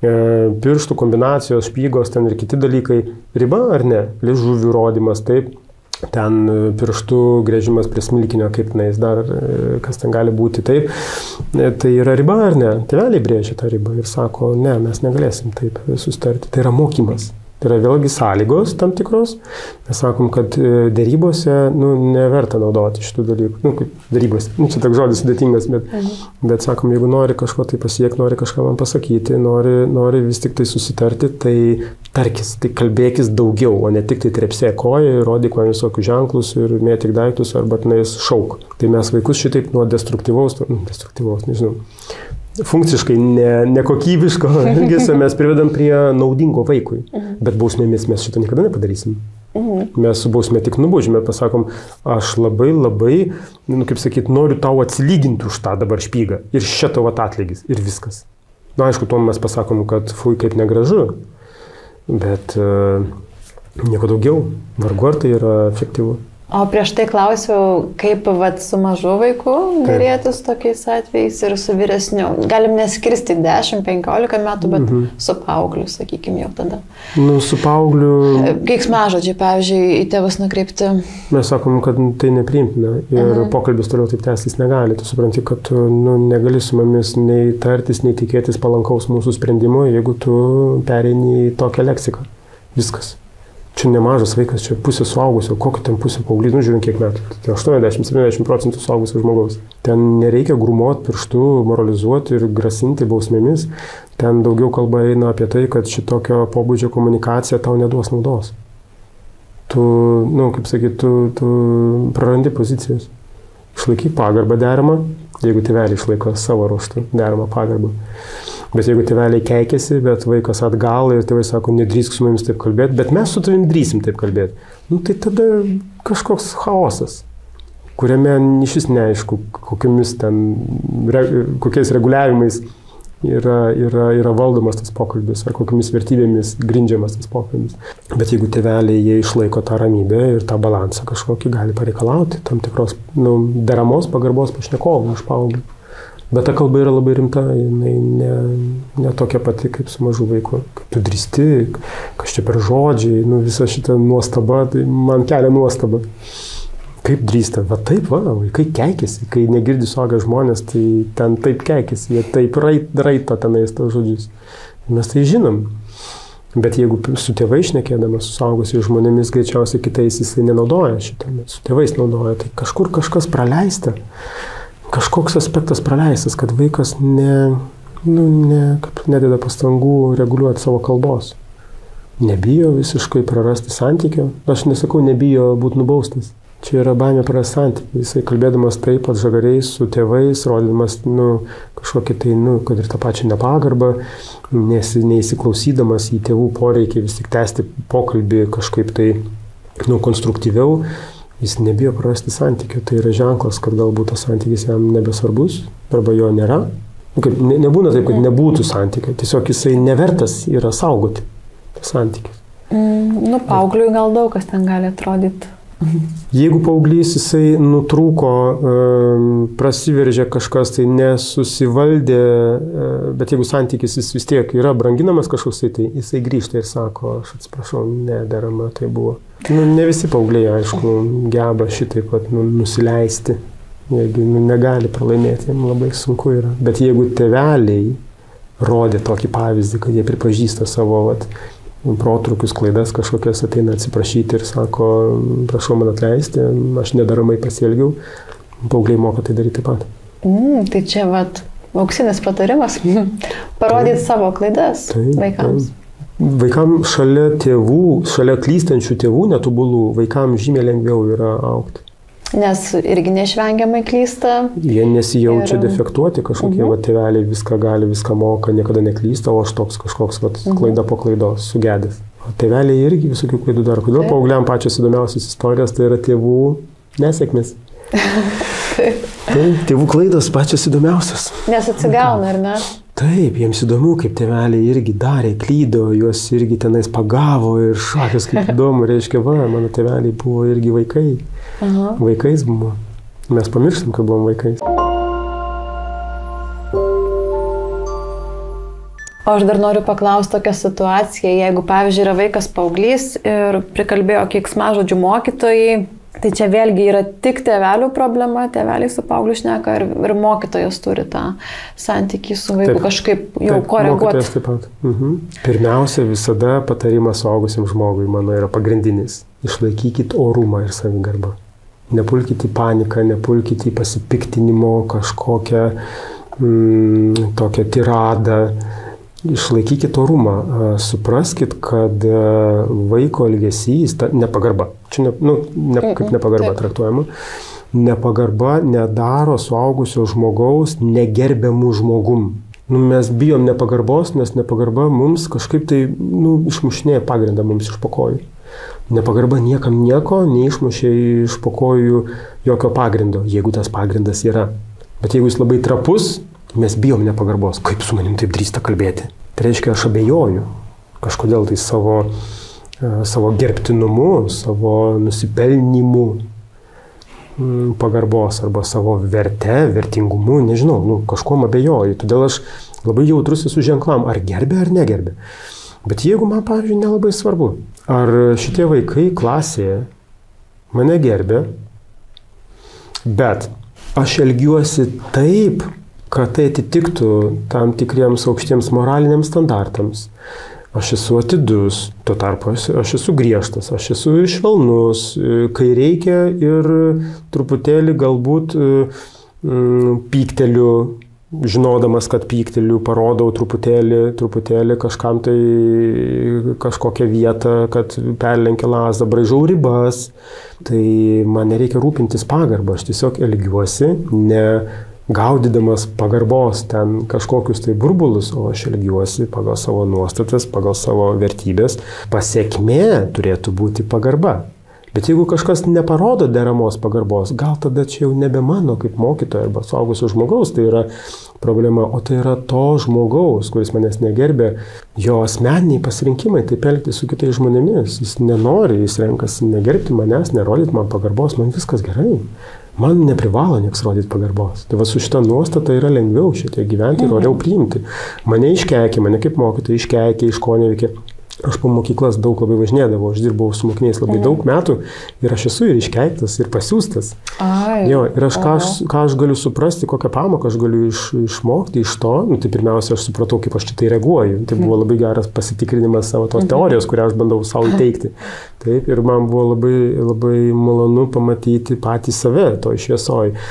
Pirštų kombinacijos, špygos, ten ir kiti dalykai. Riba ar ne? Liežuvių rodymas, taip. Ten pirštų grėžimas prie smilkinio, kaip tenais dar, kas ten gali būti, taip. Tai yra riba ar ne? Tėveliai brėžia tą ribą ir sako, ne, mes negalėsim taip susitarti. Tai yra mokymas. Tai yra vėlgi sąlygos tam tikros. Mes sakom, kad dėrybose nu, neverta naudoti šitų dalykų. Nu, kaip dėrybose. Nu, čia toks žodis sudėtingas, bet, mhm. bet sakom, jeigu nori kažko tai pasiekti, nori kažką man pasakyti, nori, nori vis tik tai susitarti, tai tarkis, tai kalbėkis daugiau, o ne tik tai trepsė koja, rodyk man visokius ženklus ir mėtyk daiktus arba tenais šauk. Tai mes vaikus šitaip nuo destruktyvaus, nu, destruktyvaus, nežinau, funkciškai ne, nekokybiško elgesio mes privedam prie naudingo vaikui. Mhm. Bet bausmėmis mes šito niekada nepadarysim. Mhm. Mes su bausmė tik nubaudžiame, pasakom, aš labai labai, nu, kaip sakyt, noriu tau atsilyginti už tą dabar špygą. Ir šia tavo atlygis. Ir viskas. Na, aišku, tuom mes pasakom, kad fui kaip negražu. Bet uh, nieko daugiau. Vargu ar tai yra efektyvu. O prieš tai klausiau, kaip vat, su mažu vaiku dėrėtis tokiais atvejais ir su vyresniu. Galim neskirsti dešimt penkiolika metų, bet mhm. su paaugliu, sakykime, jau tada. Nu, su paaugliu... Keiksmažodžiai, pavyzdžiui, į tėvus nukreipti. Mes sakom, kad tai nepriimtina ir mhm. pokalbis toliau taip tęstis negali. Tu supranti, kad tu nu, negali su mumis nei tartis, nei tikėtis palankaus mūsų sprendimo, jeigu tu pereini į tokią leksiką. Viskas. Čia nemažas vaikas, čia pusė suaugusio, kokį ten pusė paauglys, nu žiūrint kiek metų, tai aštuoniasdešimt septyniasdešimt procentų suaugusio žmogaus. Ten nereikia grūmoti pirštų, moralizuoti ir grasinti bausmėmis, ten daugiau kalba eina apie tai, kad šitokio pobūdžio komunikacija tau neduos naudos. Tu, nu, kaip sakyt, tu, tu prarandi pozicijas. Išlaikyk pagarbą deramą, jeigu tėveliai išlaiko savo ruoštų deramą pagarbą. Bet jeigu tėveliai keikiasi, bet vaikas atgal ir tėvai sako, nedrįsk su mumis taip kalbėti, bet mes su tavim drįsim taip kalbėti, nu, tai tada kažkoks chaosas, kuriame iš vis neaišku, kokiamis ten, kokiais reguliavimais yra, yra, yra valdomas tas pokalbis ar kokiamis vertybėmis grindžiamas tas pokalbis. Bet jeigu tėveliai jie išlaiko tą ramybę ir tą balansą kažkokį gali pareikalauti, tam tikros nu, deramos pagarbos pašnekovų iš paauglių. Bet ta kalba yra labai rimta, jinai ne, ne tokia pati kaip su mažu vaiku. Kaip tu drįsti, kas čia per žodžiai, nu, visa šita nuostaba, tai man kelia nuostaba. Kaip drįsta? Va taip, va, vaikai keikiasi, kai negirdi suaugę žmonės, tai ten taip keikiasi, jie taip rait, raito tenais tos žodžius. Mes tai žinom. Bet jeigu su tėvai šnekėdamas, su suaugusiais žmonėmis, greičiausiai kitais jisai nenaudoja šitą, su tėvais naudoja, tai kažkur kažkas praleista. kažkoks aspektas praleistas, kad vaikas ne, nu, ne, kaip nededa pastangų reguliuoti savo kalbos. Nebijo visiškai prarasti santykio. Aš nesakau, nebijo būti nubaustas. Čia yra baimė prarasti santykį. Jisai kalbėdamas taip pat žagariais su tėvais, rodydamas nu, kažkokį tai, nu, kad ir tą pačią nepagarbą, nes neįsiklausydamas į tėvų poreikį vis tik tęsti pokalbį kažkaip tai nu, konstruktyviau, jis nebijo prarasti santykio. Tai yra ženklas, kad galbūt tas santykis jam nebesvarbus, arba jo nėra. Ne, nebūna taip, kad nebūtų santykio. Tiesiog jisai nevertas yra saugoti santykis. Mm, nu, paaugliui gal daug kas ten gali atrodyti. Jeigu paauglys jisai nutrūko, prasiveržė kažkas, tai nesusivaldė, bet jeigu santykis jis vis tiek yra branginamas kažkoks, tai jisai grįžta ir sako, aš atsiprašau, nederama tai buvo. Nu, ne visi paaugliai, aišku, geba šitaip pat nu, nusileisti, jeigu nu, negali pralaimėti, jiems labai sunku yra. Bet jeigu tėveliai rodė tokį pavyzdį, kad jie pripažįsta savo vat, protrukius, klaidas kažkokias, ateina atsiprašyti ir sako, prašau man atleisti, aš nedaramai pasielgiau, paaugliai moka tai daryti taip pat. Mm, tai čia vat, auksinis patarimas, parodyti savo klaidas taip, vaikams. Taip. Vaikams šalia tėvų, šalia klystančių tėvų netobulų, vaikams žymiai lengviau yra augti. Nes irgi neišvengiamai klysta. Jie nesijaučia ir... defektuoti, kažkokie uh-huh. va, tėveliai viską gali, viską moka, niekada neklysta, o aš toks kažkoks va, uh-huh. klaida po klaidos, sugedęs. O tėveliai irgi visokių klaidų daro. Kodėl tai. Paaugliam pačios įdomiausios istorijos tai yra tėvų nesėkmės. Taip, tėvų klaidos pačios įdomiausios. Nes atsigauna, ar ne? Taip, jiems įdomu, kaip tėveliai irgi darė, klydo, juos irgi tenais pagavo ir šakės, kaip įdomu, reiškia, va, mano tėveliai buvo irgi vaikai. Aha. Vaikais buvo. Mes pamirštam, kad buvom vaikais. O aš dar noriu paklausti tokią situaciją, jeigu, pavyzdžiui, yra vaikas paauglys ir prikalbėjo keiksmažodžių mokytojai, tai čia vėlgi yra tik tėvelių problema, tėveliai su paaugliu šneka ir, ir mokytojas turi tą santykį su vaiku taip, kažkaip jau taip, koreguoti. Taip pat. Mhm. Pirmiausia, visada patarimas suaugusiam žmogui, mano, yra pagrindinis. Išlaikykit orumą ir savigarbą. Nepulkit į paniką, nepulkit į pasipiktinimo kažkokią mm, tokią tiradą. Išlaikykit orumą. Supraskit, kad vaiko elgesys, ta nepagarba, čia ne, nu, ne, kaip nepagarba Taip. Traktuojama, nepagarba nedaro suaugusio žmogaus negerbiamų žmogum. Nu, mes bijom nepagarbos, nes nepagarba mums kažkaip tai nu, išmušinėja pagrindą mums iš po kojų. Nepagarba niekam nieko neišmušė iš po kojų jokio pagrindo, jeigu tas pagrindas yra. Bet jeigu jis labai trapus, mes bijom nepagarbos. Kaip su manim taip drįsta kalbėti? Tai reiškia, aš abejoju kažkodėl tai savo, savo gerbtinumu, savo nusipelnimu pagarbos arba savo verte, vertingumu, nežinau, nu, kažkuom abejoju. Todėl aš labai jautrus esu ženklam, ar gerbė ar negerbė. Bet jeigu man, pavyzdžiui, nelabai svarbu, ar šitie vaikai klasėje mane gerbė, bet aš elgiuosi taip, kad tai atitiktų tam tikriems aukštiems moraliniams standartams. Aš esu atidus, tuo tarpu aš esu griežtas, aš esu švelnus, kai reikia ir truputėlį galbūt mm, pykteliu, žinodamas, kad pykteliu, parodau truputėlį, truputėlį kažkam tai kažkokią vietą, kad perlenkia lazdą, braižau ribas, tai man nereikia rūpintis pagarbą, aš tiesiog elgiuosi, ne gaudydamas pagarbos ten kažkokius tai burbulus, o aš elgiuosi pagal savo nuostatas, pagal savo vertybės. Pasiekmė turėtų būti pagarba. Bet jeigu kažkas neparodo deramos pagarbos, gal tada čia jau nebe mano kaip mokytojo arba suaugusio žmogaus, tai yra problema, o tai yra to žmogaus, kuris manęs negerbė, jo asmeniniai pasirinkimai, taip elgtis su kitais žmonėmis. Jis nenori, jis renkasi negerbti manęs, nerodyti man pagarbos, man viskas gerai. Man neprivalo nieks rodyti pagarbos. Tai va su šita nuostata yra lengviau šitie gyventi ir oriau priimti. Mane iškeikė, mane kaip mokytoja iškeikė, iš ko neveikė. Aš po mokyklas daug labai važinėdavau, aš dirbau su mokiniais labai daug metų ir aš esu ir iškeiktas, ir pasiūstas. Ai, jo, ir aš ką, aš ką aš galiu suprasti, kokią pamoką aš galiu iš, išmokti iš to, nu, tai pirmiausia, aš supratau, kaip aš šitai reaguoju. Tai buvo labai geras pasitikrinimas savo tos teorijos, kurią aš bandau savo įteikti. Taip, ir man buvo labai, labai malonu pamatyti patį save to šviesoj.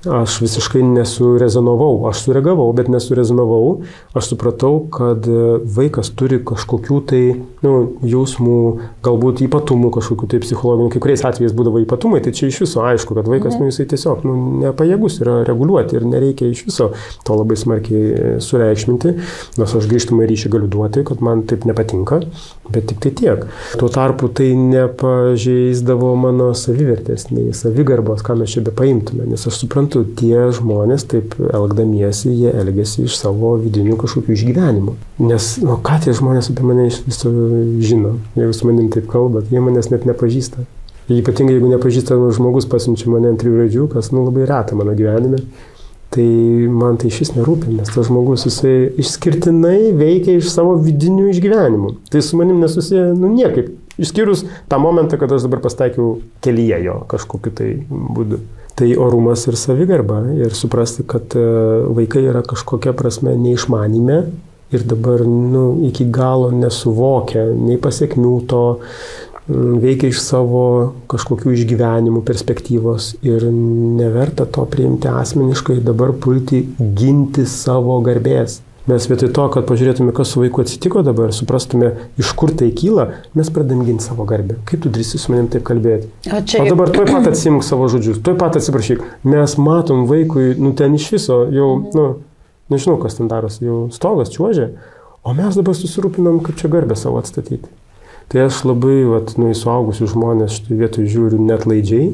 aš visiškai nesurezonavau, aš sureagavau, bet nesurezonavau, aš supratau, kad vaikas turi kažkokių tai nu, jausmų, galbūt ypatumų, kažkokių tai psichologinių, kai kuriais atvejais būdavo ypatumai, tai čia iš viso aišku, kad vaikas, nu, jisai tiesiog nu, nepajėgus yra reguliuoti ir nereikia iš viso to labai smarkiai sureikšminti, nors aš grįžtamą ryšį galiu duoti, kad man taip nepatinka, bet tik tai tiek. Tuo tarpu tai nepažeisdavo mano savivertės, nei savigarbos, ką mes čia be paimtume, nes aš suprantu, tie žmonės taip elgdamiesi, jie elgiasi iš savo vidinių kažkokių išgyvenimų. Nes, nu, ką tie žmonės apie mane iš viso žino, jeigu su manim taip kalba, jie manęs net nepažįsta. Ypatingai, jeigu nepažįsta žmogus pasiunčia mane ant trijų raidžių, kas, nu, labai reta mano gyvenime, tai man tai šis nerūpi, nes tas žmogus, jisai išskirtinai veikia iš savo vidinių išgyvenimų. Tai su manim nesusiję, nu, niekaip. Išskyrus tą momentą, kad aš dabar pastaikiau kelyje jo kažkokiu tai būdu. Tai orumas ir savigarba ir suprasti, kad vaikai yra kažkokia prasme neišmanime ir dabar nu, iki galo nesuvokia nei pasiekmių to, veikia iš savo kažkokių išgyvenimų perspektyvos ir neverta to priimti asmeniškai, dabar pulti ginti savo garbės. Mes vietoj to, kad pažiūrėtume, kas su vaiku atsitiko dabar, suprastume, iš kur tai kyla, mes pradam ginti savo garbę. Kaip tu drįsi su manim taip kalbėti? O, čia... o dabar tuoj pat atsimk savo žodžius, tuoj pat atsiprašyk. Mes matom vaikui, nu ten iš viso, jau, nu, nežinau, kas ten darosi, jau stogas čiuožia, o mes dabar susirūpinam, kaip čia garbę savo atstatyti. Tai aš labai, vat, nu, į suaugusių žmonės štai vietoj žiūriu net laidžiai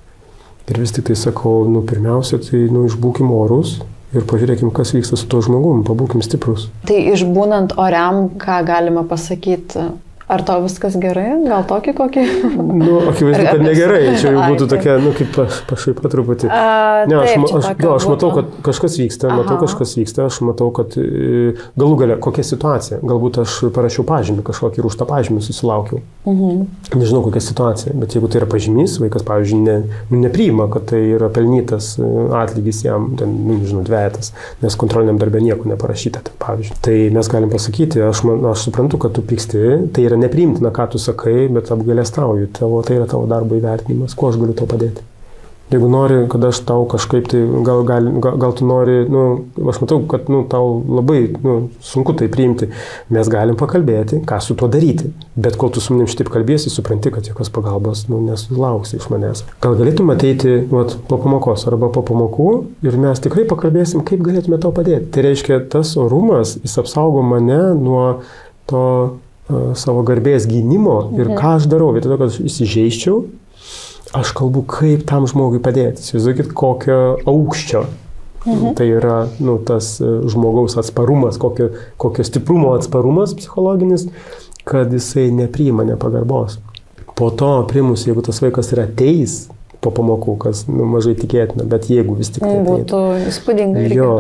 ir vis tik tai sakau, nu, pirmiausia, tai, nu, išbūkim orus. Ir pažiūrėkim, kas vyksta su tuo žmogum, pabūkim stiprus. Tai išbūnant oriam, ką galima pasakyti, ar tau viskas gerai? Gal tokį kokį? Nu, akivaizdu, kad negerai. Čia jau būtų tokia, nu, kaip pašaipa truputį. A, ne, aš, taip, aš, jo, aš matau, kad kažkas vyksta, Aha. matau, kažkas vyksta, aš matau, kad galų gale, kokia situacija. Galbūt aš parašiau pažymį kažkokį ir už tą pažymį susilaukiau. Mhm. Nežinau, kokia situacija, bet jeigu tai yra pažymys, vaikas, pavyzdžiui, ne, nepriima, kad tai yra pelnytas atlygis jam, ten, nu, nežinau, dvejetas, nes kontroliniam darbė nieko neparašyta, tai, pavyzdžiui. Tai mes galim pasakyti, aš, man, aš suprantu, kad tu pyksti, tai yra nepriimtina, ką tu sakai, bet apgailestauju. Tavo, tai yra tavo darbo įvertinimas. Kuo aš galiu tau padėti? Jeigu nori, kad aš tau kažkaip, tai gal, gal, gal, gal tu nori, nu, aš matau, kad nu, tau labai nu, sunku tai priimti. Mes galim pakalbėti, ką su tuo daryti. Bet kol tu su manim šitaip kalbėsi, supranti, kad jokios pagalbos nu, nesulauksi iš manęs. Gal galėtum ateiti vat, po pamokos arba po pamokų ir mes tikrai pakalbėsim, kaip galėtume tau padėti. Tai reiškia, tas orumas, jis apsaugo mane nuo to savo garbės gynimo ir mhm. ką aš darau, vietoj to, kad aš įsižeiščiau, aš kalbu, kaip tam žmogui padėti. Įsivaizduokit, kokio aukščio mhm. tai yra nu, tas žmogaus atsparumas, kokio, kokio stiprumo atsparumas psichologinis, kad jisai nepriima nepagarbos. Po to primus, jeigu tas vaikas yra ateis po pamokų, kas nu, mažai tikėtina, bet jeigu vis tik tai būtų įspūdinga. Jo,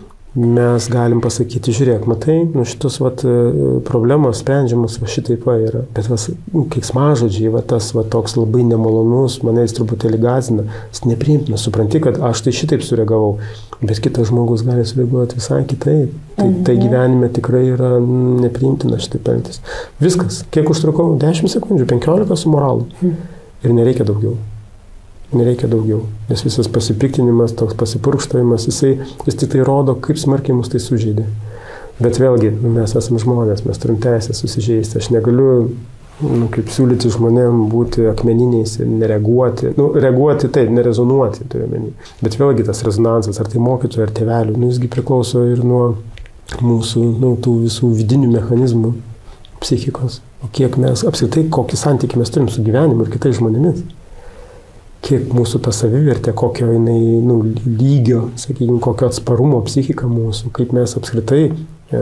mes galim pasakyti, žiūrėk, matai, nu šitos vat, problemos sprendžiamas va šitaip va yra. Bet vas, nu, keiksmažodžiai, va tas va toks labai nemalonus, mane jis truputėlį gąsdina, jis nepriimtina, supranti, kad aš tai šitaip sureagavau, bet kitas žmogus gali sureaguoti visai kitaip. Tai, mhm. tai gyvenime tikrai yra nepriimtina šitaip elgtis. Viskas, kiek užtrukau? dešimt sekundžių, penkiolika su moralu. Mhm. Ir nereikia daugiau. Nereikia daugiau, nes visas pasipiktinimas, toks pasipurkštavimas, jisai, jis tik tai rodo, kaip smarkiai mus tai sužeidė. Bet vėlgi, nu, mes esame žmonės, mes turim teisę susižeisti. Aš negaliu, nu, kaip siūlyti žmonėm būti akmeniniais ir nereaguoti. Nu, reaguoti taip, nerezonuoti, turiu omeny. Bet vėlgi tas rezonansas, ar tai mokytojų, ar tėvelių, nu, jisgi priklauso ir nuo mūsų, nu, tų visų vidinių mechanizmų psichikos. O kiek mes, apskritai, kokį santykį mes turim su gyvenimu ir kitais žmonėmis. Kiek mūsų ta savivertė, kokio jinai, nu, lygio, sakykime, kokio atsparumo psichika mūsų, kaip mes apskritai e,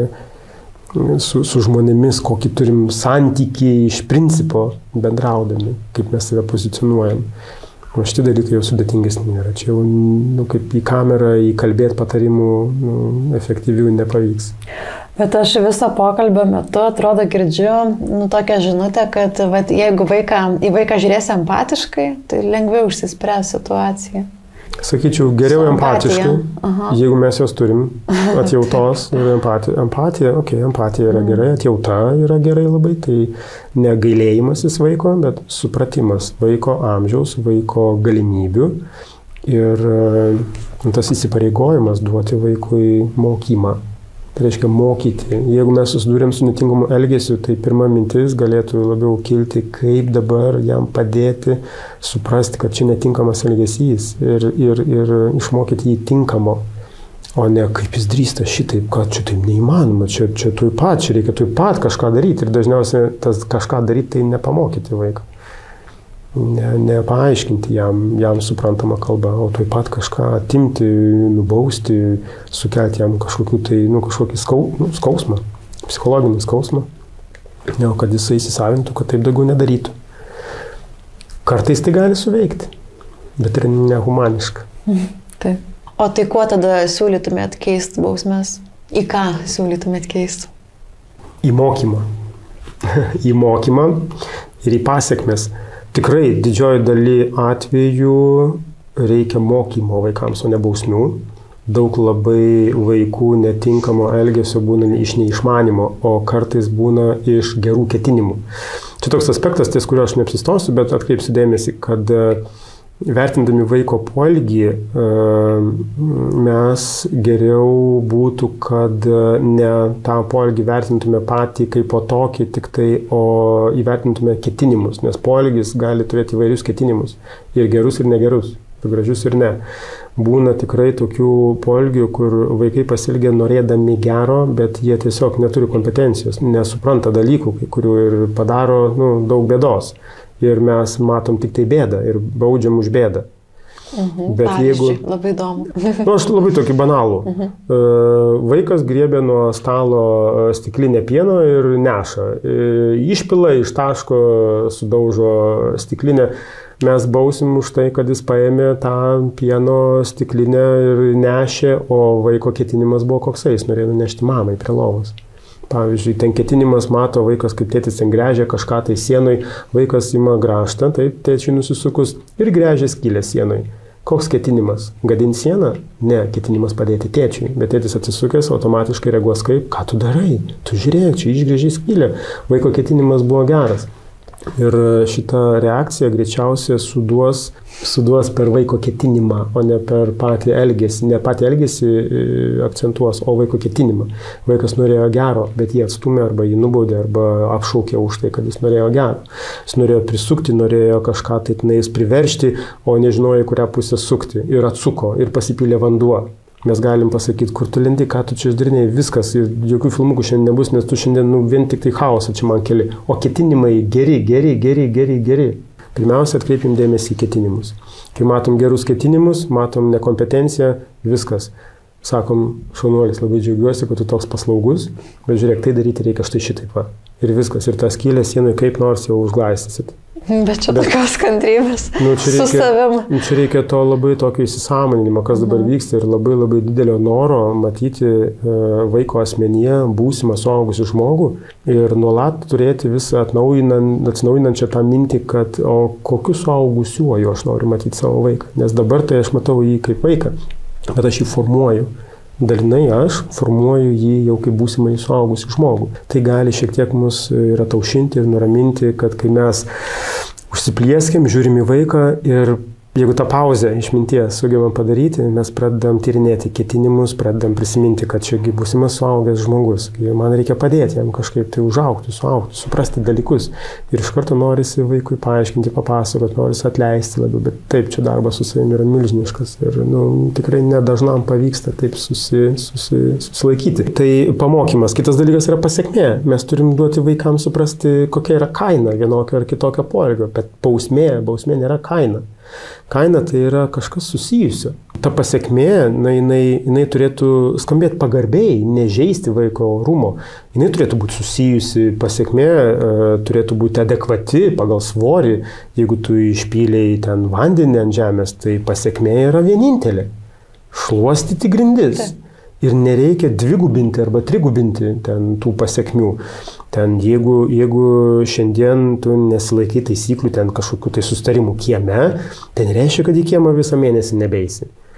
su, su žmonėmis, kokį turim santykį iš principo bendraudami, kaip mes save pozicionuojam. O šitie dalykai jau sudėtingesni yra. Čia jau nu, kaip į kamerą, į kalbėti patarimų nu, efektyvių nepavyks. Bet aš viso pokalbio metu atrodo girdžiu nu, tokią žinutę, kad vat, jeigu vaiką, į vaiką žiūrėsi empatiškai, tai lengviau išsispręs situacija. Sakyčiau, geriau empatiškai, Aha. jeigu mes jos turim, atjautos ir empatija. Empatija, okei, okay, empatija yra mm. gerai, atjauta yra gerai labai, tai negailėjimasis vaiko, bet supratimas vaiko amžiaus, vaiko galimybių Ir tas įsipareigojimas duoti vaikui mokymą. Tai reiškia mokyti. Jeigu mes susidūrėm su netinkamu elgesiu, tai pirma mintis galėtų labiau kilti, kaip dabar jam padėti suprasti, kad čia netinkamas elgesys ir, ir, ir išmokyti jį tinkamo, o ne kaip jis drįsta šitaip, kad čia taip neįmanoma, čia, čia tuoj pat, čia reikia tuoj pat kažką daryti ir dažniausiai tas kažką daryti tai nepamokyti vaiką. Ne, nepaaiškinti jam, jam suprantamą kalbą, o taip pat kažką atimti, nubausti, sukelti jam kažkokiu tai, nu, kažkokį skau, nu, skausmą, psichologinį skausmą, ne, kad jisai įsisavintų, kad taip daugiau nedarytų. Kartais tai gali suveikti, bet yra nehumaniška. Taip. O tai kuo tada siūlytumėt keisti bausmes? Į ką siūlytumėt keisti? Į mokymą. Į mokymą ir į pasiekmes. Tikrai didžioji daly atvejų reikia mokymo vaikams, o ne bausmių. Daug labai vaikų netinkamo elgesio būna iš neišmanimo, o kartais būna iš gerų ketinimų. Čia toks aspektas, ties kurio aš neapsistosiu, bet atkreipsiu dėmesį, kad vertindami vaiko poelgį mes geriau būtų, kad ne tą poelgį vertintume patį kaip po tokį, tik tai, o įvertintume ketinimus, nes poelgis gali turėti įvairius ketinimus, ir gerus, ir negerus, ir gražius, ir ne. Būna tikrai tokių poelgių, kur vaikai pasielgia norėdami gero, bet jie tiesiog neturi kompetencijos, nesupranta dalykų, kurių ir padaro nu, daug bėdos. Ir mes matom tik tai bėdą ir baudžiam už bėdą. Mhm. Bet jeigu... Labai įdomu. Nu, aš labai tokį banalų. Mhm. Vaikas griebė nuo stalo stiklinę pieno ir neša. Išpila, ištaško, sudaužo stiklinę. Mes bausim už tai, kad jis paėmė tą pieno stiklinę ir nešė, o vaiko ketinimas buvo koksai, jis norėjo nešti mamai prie lovos. Pavyzdžiui, ten ketinimas mato vaikas, kaip tėtis ten gręžia kažką tai sienoj, vaikas ima grąžtą, taip tėčiui nusisukus ir gręžia skylę sienoj. Koks ketinimas? Gadinti sieną? Ne, ketinimas padėti tėčiui, bet tėtis atsisukęs automatiškai reaguos kaip, ką tu darai? Tu žiūrėk, čia išgręžiai skylę. Vaiko ketinimas buvo geras. Ir šita reakcija greičiausiai suduos, suduos per vaiko ketinimą, o ne per patį elgesį. Ne patį elgesį akcentuos, o vaiko ketinimą. Vaikas norėjo gero, bet jį atstumė arba jį nubaudė, arba apšaukė už tai, kad jis norėjo gero. Jis norėjo prisukti, norėjo kažką tai tenais priveršti, o nežinojo, kurią pusę sukti. Ir atsuko, ir pasipylė vanduo. Mes galim pasakyti, kur tu lendi, ką tu čia išdarinėjai, viskas, ir jokių filmukų šiandien nebus, nes tu šiandien nu, vien tik tai chaosą čia man keli. O ketinimai geri, geri, geri, geri, geri. Pirmiausia, atkreipim dėmesį į ketinimus. Kai matom gerus ketinimus, matom nekompetenciją, viskas. Sakom, šaunuolis, labai džiaugiuosi, kad tu toks paslaugus, bet žiūrėk, tai daryti reikia štai šitaip. Va. Ir viskas, ir tą skylę sienui kaip nors jau užglaistysit. Bet čia bet, tokios kantrybės nu, čia reikia, su savim. Čia reikia to labai tokio įsisąmoninimo, kas dabar mhm. vyksta, ir labai labai didelio noro matyti e, vaiko asmenyje būsimą suaugusių žmogų ir nuolat turėti visą atsinaujinančią tą mintį, kad o kokiu suaugusiuoju aš noriu matyti savo vaiką. Nes dabar tai aš matau jį kaip vaiką, bet aš jį formuoju. Dalinai aš formuoju jį jau kaip būsimai suaugusių žmogų. Tai gali šiek tiek mus ir ataušinti ir nuraminti, kad kai mes užsiplieskim, žiūrim į vaiką ir jeigu tą pauzę išminties sugebam padaryti, mes pradedam tyrinėti ketinimus, pradedam prisiminti, kad čiagi būsimas suaugęs žmogus. Man reikia padėti jam kažkaip tai užaugti, suaugti, suprasti dalykus. Ir iš karto norisi vaikui paaiškinti, papasakoti, norisi atleisti labiau, bet taip, čia darbas su savimi yra milžiniškas ir nu, tikrai nedažnam pavyksta taip susi, susi, susilaikyti. Tai pamokymas. Kitas dalykas yra pasiekmė. Mes turim duoti vaikams suprasti, kokia yra kaina vienokio ar kitokio poelgio, bet bausmė, bausmė nėra kaina. Kaina tai yra kažkas susijusio. Ta pasiekmė, na, jinai, jinai turėtų skambėti pagarbiai, nežeisti vaiko orumo. Jinai turėtų būti susijusi, pasiekmė e, turėtų būti adekvati pagal svorį. Jeigu tu išpylei ten vandenį ant žemės, tai pasiekmė yra vienintelė. Šluostyti grindis. Tai. Ir nereikia dvigubinti arba trigubinti ten tų pasiekmių. Ten jeigu, jeigu šiandien tu nesilaikai taisyklių, ten kažkokių tai sustarimų kieme, tai nereiškia, kad į kiemą visą mėnesį nebeisi.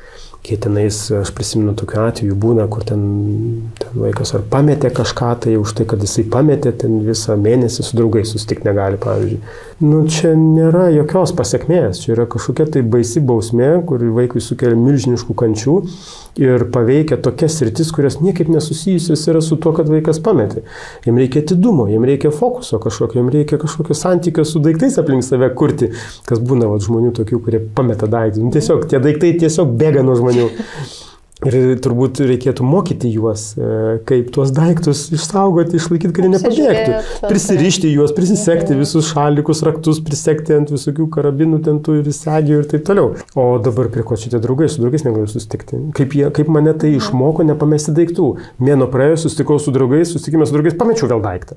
kai tenais, aš prisimenu tokiu atveju, būna, kur ten, ten vaikas ar pametė kažką, tai už tai, kad jisai pametė, ten visą mėnesį su draugais susitikti negali, pavyzdžiui. Nu, čia nėra jokios pasiekmės, čia yra kažkokia tai baisi bausmė, kur vaikui sukelia milžiniškų kančių ir paveikia tokias sritis, kurios niekaip nesusijusios yra su tuo, kad vaikas pametė. Jam reikia atidumo, jam reikia fokuso kažkokio, jam reikia kažkokio santykio su daiktais aplink save kurti, kas būna vat, žmonių tokių, kurie pameta daiktus. Nu, tiesiog tie daiktai tiesiog bėga nuo žmonių. Ir turbūt reikėtų mokyti juos, kaip tuos daiktus išsaugoti, išlaikyti, kad jie nepabėgtų. Prisirišti juos, prisisekti visus šalikus, raktus, prisekti ant visokių karabinų, tentų ir segių ir taip toliau. O dabar prie ko čia tie draugai, su draugais negaliu susitikti. Kaip, jie, kaip mane tai išmoko nepamesti daiktų. Mėno praėjo, susitikau su draugais, susitikime su draugais, pamečiau vėl daiktą.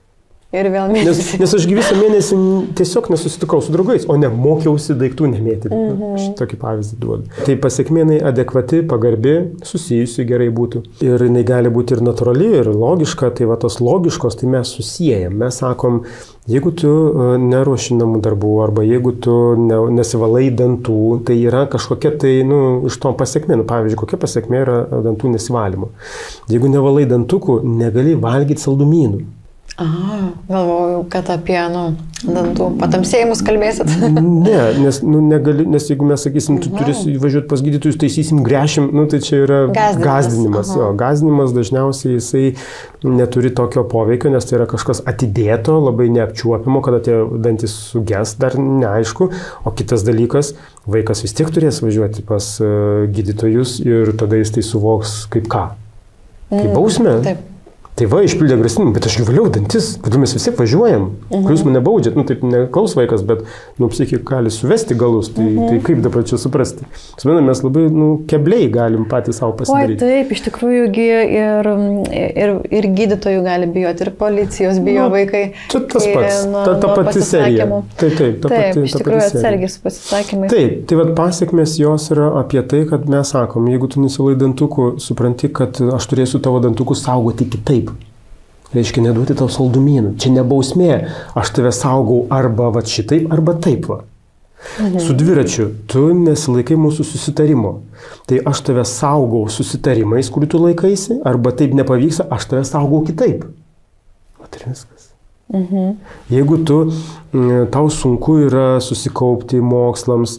Ir vėl mėnesį. Nes, nes aš visą mėnesį tiesiog nesusitikau su draugais, o ne mokiausi daiktų nemėti. Mhm. Šitokį pavyzdį duodu. Tai pasiekmėnai adekvati, pagarbi, susijusi gerai būtų. Ir jinai gali būti ir natūrali, ir logiška. Tai va tos logiškos, tai mes susijęjam. Mes sakom, jeigu tu neruoši namų darbų, arba jeigu tu ne, nesivalai dantų, tai yra kažkokia tai, nu, iš to pasiekmė. Nu, pavyzdžiui, kokia pasiekmė yra dantų nesivalymo. Jeigu nevalai dantukų, negali valgyti saldumynų. Aha, galvojau, kad apie, nu, dantų patamsėjimus kalbėsit. Ne, nes, nu, negali, nes jeigu mes sakysim, tu turi važiuoti pas gydytojus, taisysim, grešim, nu, tai čia yra gazdinimas. gazdinimas jo, gazdinimas dažniausiai jisai neturi tokio poveikio, nes tai yra kažkas atidėto, labai neapčiuopimo, kada tie dantis suges, dar neaišku. O kitas dalykas, vaikas vis tiek turės važiuoti pas gydytojus ir tada jis tai suvoks kaip ką. Kaip bausmę. Taip. Tai va, išpildė grasinimą, bet aš jų valiau dantis, kad mes visi važiuojam, uh-huh. Jūs mane baudžiat, nu taip neklaus vaikas, bet, nu, psichika gali suvesti galus, tai, uh-huh. Tai kaip dabar čia suprasti. Suprantate, mes labai, nu, kebliai galim patys savo pasidaryti. Oi, taip, iš tikrųjų ir, ir, ir gydytojų gali bijoti, ir policijos bijo nu, vaikai. Čia tas pats, nuo, ta, ta pati serija. Taip, taip, ta taip, pati, iš tikrųjų atsargiai su pasisakymais. Taip, tai vad pasiekmės jos yra apie tai, kad mes sakom, jeigu tu nesilai dantukų, supranti, kad aš turėsiu tavo dantukų saugoti kitaip. Reiškia, neduoti tau saldumynų. Čia nebausmė. Aš tave saugau arba va šitaip, arba taip va. Mhm. Su dviračiu tu nesilaikai mūsų susitarimo. Tai aš tave saugau susitarimais, kurių tu laikaisi, arba taip nepavyksta, aš tave saugau kitaip. Va tai viskas. Mhm. Jeigu tu, tau sunku yra susikaupti mokslams,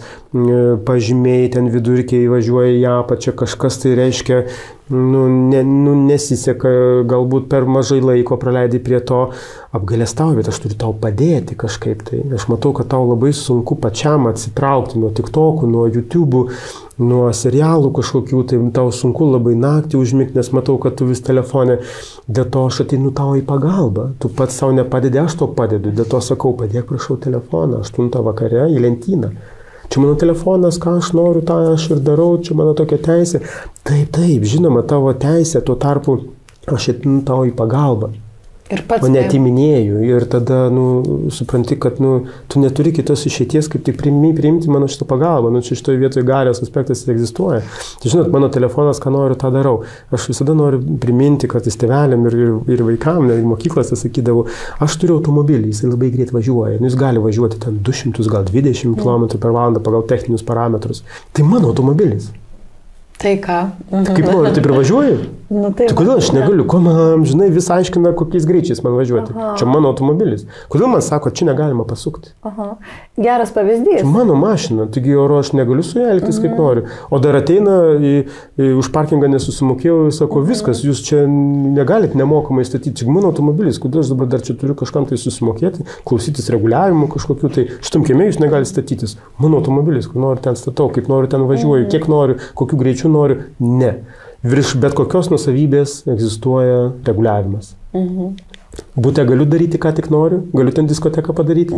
pažymiai ten vidurkiai važiuoja į apačią, kažkas tai reiškia, nu, ne, nu, nesiseka, galbūt per mažai laiko praleidai prie to, apgailestauju, bet aš turiu tau padėti kažkaip tai. Aš matau, kad tau labai sunku pačiam atsitraukti nuo TikTokų, nuo YouTube'ų, nuo serialų kažkokių, tai tau sunku labai naktį užmigti, nes matau, kad tu vis telefone, dėl to aš ateinu tau į pagalbą. Tu pats savo nepadedi, aš tau padedu, dėl to sakau, padėk prašau telefoną, aštuntą vakare į lentyną. Čia mano telefonas, ką aš noriu, tą aš ir darau, čia mano tokia teisė. Taip, taip, žinoma, tavo teisė, tuo tarpu aš atinu tau į pagalbą. Ir pats. O netiminėjau. Ir tada, nu, supranti, kad, nu, tu neturi kitos išeities, kaip tik priimti, priimti mano šitą pagalbą. Nu, čia šitoje vietoje galios aspektas egzistuoja. Tai žinot, mano telefonas, ką noriu, tą darau. Aš visada noriu priminti, kad jis tėveliam ir, ir, ir vaikam, ir mokyklose sakydavau, aš turiu automobilį, jisai labai greit važiuoja. Nu, jis gali važiuoti ten du šimtus, gal dvidešimt kilometrų per valandą pagal techninius parametrus. Tai mano automobilis. Tai ką? Tai kaip noriu, taip ir važiuoju? Nu, taip, tai kodėl aš negaliu? Ko man, žinai, vis aiškina, kokiais greičiais man važiuoti. Aha. Čia mano automobilis. Kodėl man sako, čia negalima pasukti? Aha. Geras pavyzdys. Čia mano mašina, taigi oro aš negaliu su ją elgtis, kaip noriu. O dar ateina, į, į, už parkingą nesusimokėjau ir sako, viskas, jūs čia negalit nemokamai statyti. Čia mano automobilis, kodėl aš dabar dar čia turiu kažkam tai susimokėti, klausytis reguliavimų kažkokių, tai šitam kieme jūs negalite statytis. Mano automobilis, kur noriu ten statau, kaip noriu ten važiuoju, kiek noriu, kokiu greičiu noriu. Ne. Virš bet kokios nusavybės egzistuoja reguliavimas. Mhm. Būte galiu daryti, ką tik noriu, galiu ten diskoteką padaryti.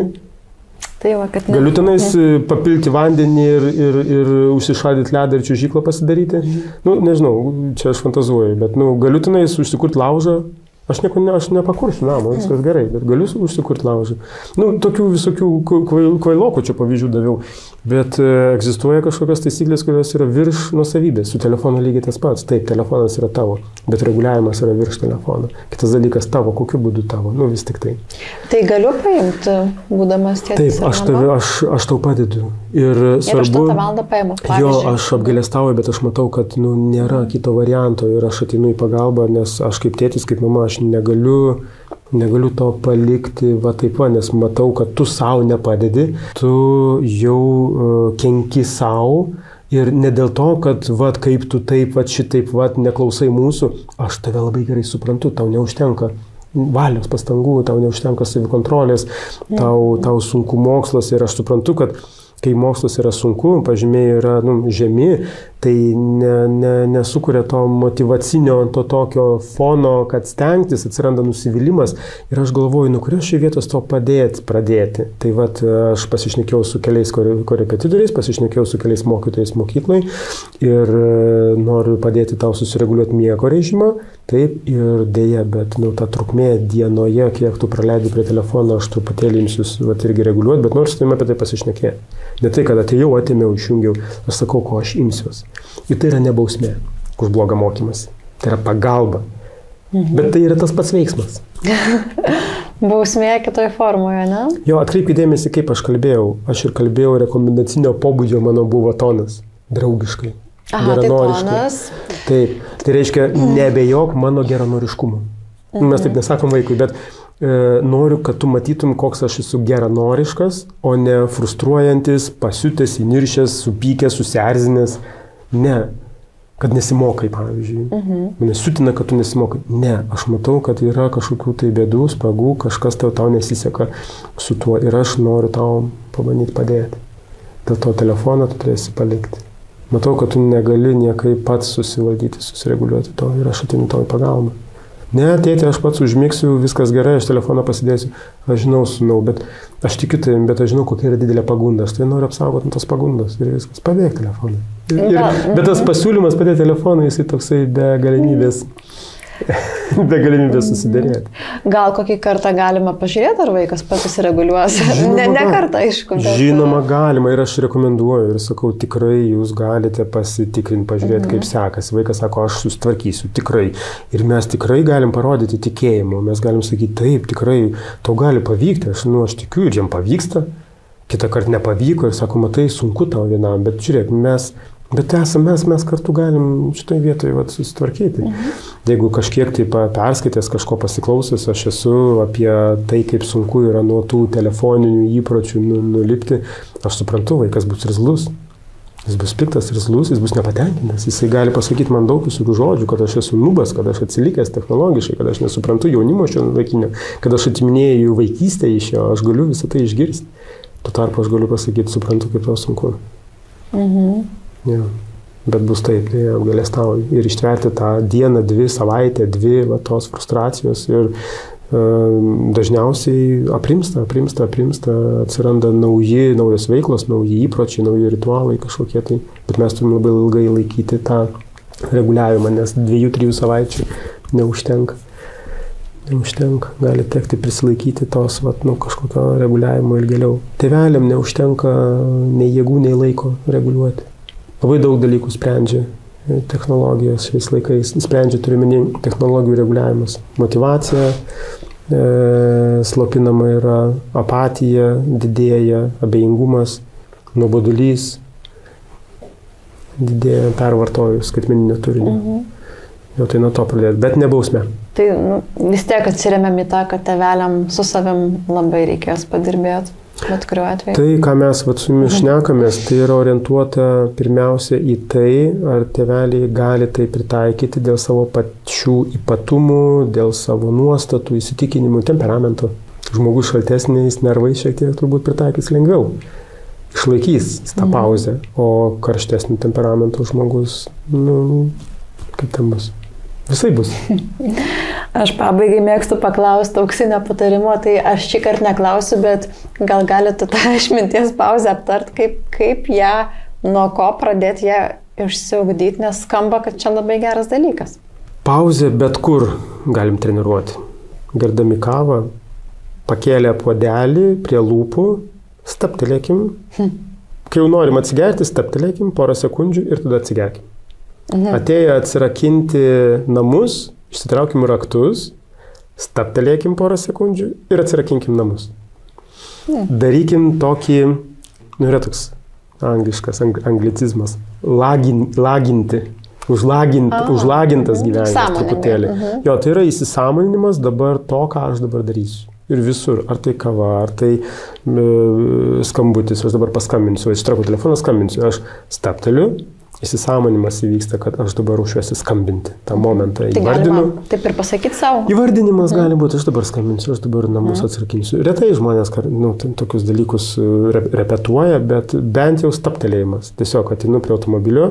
Tai va, kad ne. Galiu tenais papilti vandenį ir, ir, ir užsišaldyti ledą ir čiuožyklą pasidaryti. Mhm. Nu, nežinau, čia aš fantazuoju, bet nu, galiu tenais užsikurti laužą. Aš nieko ne, aš nepakursiu namo, viskas gerai, bet galiu užsikurti laužą. Nu, tokių visokių kvailokų čia pavyzdžių daviau, bet e, egzistuoja kažkokios taisyklės, kurios yra virš nuosavybės. Su telefonu lygiai tas pats. Taip, telefonas yra tavo. bet reguliavimas yra virš telefono. Kitas dalykas tavo, kokiu būdu tavo, nu vis tik tai. Tai galiu paimti, būdamas tėtis? Taip, aš, tavi, aš, aš tau padedu. Ir svarbu... Ir aštuntą valandą paimu, pavyzdžiui. Jo, aš apgailestauju, bet aš matau, kad nu, nėra kito varianto ir aš ateinu į pagalbą, nes aš kaip tėtis, kaip mama, aš negaliu, negaliu to palikti va taip va, nes matau, kad tu savo nepadedi, tu jau uh, kenki savo. Ir ne dėl to, kad vat, kaip tu taip, vat, šitaip vat, neklausai mūsų, aš tave labai gerai suprantu, tau neužtenka valios pastangų, tau neužtenka savikontrolės, tau, tau sunku mokslas ir aš suprantu, kad kai mokslas yra sunku, pažymiai yra nu, žemi, tai ne, ne, nesukuria to motivacinio, to tokio fono, kad stengtis, atsiranda nusivylimas ir aš galvoju, nu kurios šioje vietos to padėti, pradėti. Tai vat aš pasišnekėjau su keliais korepetitoriais, pasišnekėjau su keliais mokytojais mokyklai ir noriu padėti tau susireguliuoti miego režimą, taip ir dėja, bet nu, ta trukmė dienoje, kiek tu praleidi prie telefono, aš truputėlį imsiu vat, irgi reguliuoti, bet noriu su tavimi apie tai pasišnekėti. Ne tai, kad atėjau, atėmiau, išjungiau, aš sakau, ko aš imsiuos. Ir tai yra ne bausmė už blogą mokymąsi. Tai yra pagalba. Mhm. Bet tai yra tas pats veiksmas. Bausmė kitoje formoje, ne? Jo, atkreipkite dėmesį, kaip aš kalbėjau. Aš ir kalbėjau rekomendacinio pobūdžio, mano buvo tonas. Draugiškai. Aha, geranoriškai. Tai tonas. Taip. Tai reiškia, nebejok mano geranoriškumu. Mhm. Mes taip nesakom vaikui, bet noriu, kad tu matytum, koks aš esu geranoriškas, o ne frustruojantis, pasiutęs, įniršęs, supykęs, susierzinęs. Ne, kad nesimokai, pavyzdžiui. Uh-huh. Mane sutina, kad tu nesimokai. Ne, aš matau, kad yra kažkokių tai bėdų, spragų, kažkas tau, tau nesiseka su tuo ir aš noriu tau pabandyti padėti. Dėl to telefoną tu turėsi palikti. Matau, kad tu negali niekai pats susivaldyti, susireguliuoti to ir aš atinu tau į pagalbą. Ne, tėti, aš pats užmigsiu, viskas gerai, aš telefoną pasidėsiu. Aš žinau, sunau, bet aš tikiu tai, bet aš žinau, kokia yra didelė pagunda. Aš tai noriu apsaugoti nuo tos pagundos ir viskas. Padėk telefoną. Ir, ir, bet tas pasiūlymas padėti telefoną, jisai toksai be galimybės, be galimybės susidarėti. Gal kokį kartą galima pažiūrėti, ar vaikas pats susireguliuos? Ne, ne kartą, aišku. Bet... Žinoma, galima ir aš rekomenduoju ir sakau, tikrai jūs galite pasitikrinti, pažiūrėti, mhm. kaip sekasi. Vaikas sako, aš susitvarkysiu, tikrai. Ir mes tikrai galim parodyti tikėjimo. Mes galim sakyti, taip, tikrai, tau gali pavykti. Aš, nu, aš tikiu ir jam pavyksta. Kitą kartą nepavyko ir sako, matai, sunku tau vienam, bet žiūrėk, mes... Bet esame, mes, mes kartu galim šitoje vietoje vat, susitvarkyti. Mhm. Jeigu kažkiek tai perskaitęs, kažko pasiklausęs, aš esu apie tai, kaip sunku yra nuo tų telefoninių įpročių nu, nulipti, aš suprantu, vaikas bus irzlus. Jis bus piktas, irzlus, jis bus nepatenkintas. Jisai gali pasakyti man daug visokių žodžių, kad aš esu nubas, kad aš atsilikęs technologiškai, kad aš nesuprantu jaunimo šio laikinio, kad aš atiminėjau vaikystę iš jo, aš galiu visą tai išgirsti. Tuo tarpu aš galiu pasakyti, suprantu, kaip tau sunku. Mhm. Ja, bet bus taip, tai apgailestauju. Ir ištverti tą dieną, dvi, savaitę, dvi va, tos frustracijos ir e, dažniausiai aprimsta, aprimsta, aprimsta, atsiranda nauji, naujos veiklos, nauji įpročiai, nauji ritualai kažkokie tai. Bet mes turime labai ilgai laikyti tą reguliavimą, nes dviejų, trijų savaičių neužtenka. Neužtenka, gali tekti prisilaikyti tos vat, nu, kažkokio reguliavimo ilgėliau. Tėveliam neužtenka nei jėgų, nei laiko reguliuoti. Labai daug dalykų sprendžia technologijos šiais laikais. Sprendžia, turime technologijų reguliavimas. Motyvacija, e, slopinama yra apatija, didėja abejingumas, nuobodulys, didėja pervartojus skaitmeninio turinio. Mhm. Jau tai nuo to pradėti, bet ne bausmė. Tai nu, vis tiek atsiremiam į tą, kad tėveliam su savim labai reikės padirbėti. Bet kuriuo atveju? Tai, ką mes vat, su jumis šnekamės, tai yra orientuota pirmiausia į tai, ar tėveliai gali tai pritaikyti dėl savo pačių ypatumų, dėl savo nuostatų, įsitikinimų, temperamento. Žmogus šaltesniais nervais šiek tiek turbūt pritaikys lengviau. Išlaikys tą pauzę, o karštesnį temperamento žmogus, nu, kaip ten bus? Visai bus. Aš pabaigai mėgstu paklausti auksinio patarimo, tai aš šį kartą neklausiu, bet gal galite tą išminties pauzę aptart, kaip, kaip ją, nuo ko pradėti ją išsiugdyti, nes skamba, kad čia labai geras dalykas. Pauzę bet kur galim treniruoti. Gerdami kavą, pakėlę puodelį prie lūpų, staptelėkim. Hm. Kai jau norim atsigerti, staptelėkim porą sekundžių ir tada atsigerkim. Mhm. Atėjo atsirakinti namus, išsitraukim raktus, staptelėkim porą sekundžių ir atsirakinkim namus. Mhm. Darykim tokį, nu yra toks angliškas ang, anglicizmas, lagin, laginti. Užlagint, oh, užlagintas uh-huh. gyvenimas truputėlį. Uh-huh. Jo, tai yra įsisąmoninimas dabar to, ką aš dabar darysiu. Ir visur, ar tai kava, ar tai e, skambutis, aš dabar paskambinsiu, aš traukiu telefoną, skambinsiu, aš stapteliu, įsisąmoninimas įvyksta, kad aš dabar ruošiuosi skambinti tą momentą. Tai įvardinu. Taip ir pasakyti savo. Įvardinimas mm. gali būti, aš dabar skambinsiu, aš dabar namus mm. atsarkinsiu. Retai žmonės nu, tokius dalykus repetuoja, bet bent jau staptelėjimas. Tiesiog atinu prie automobilio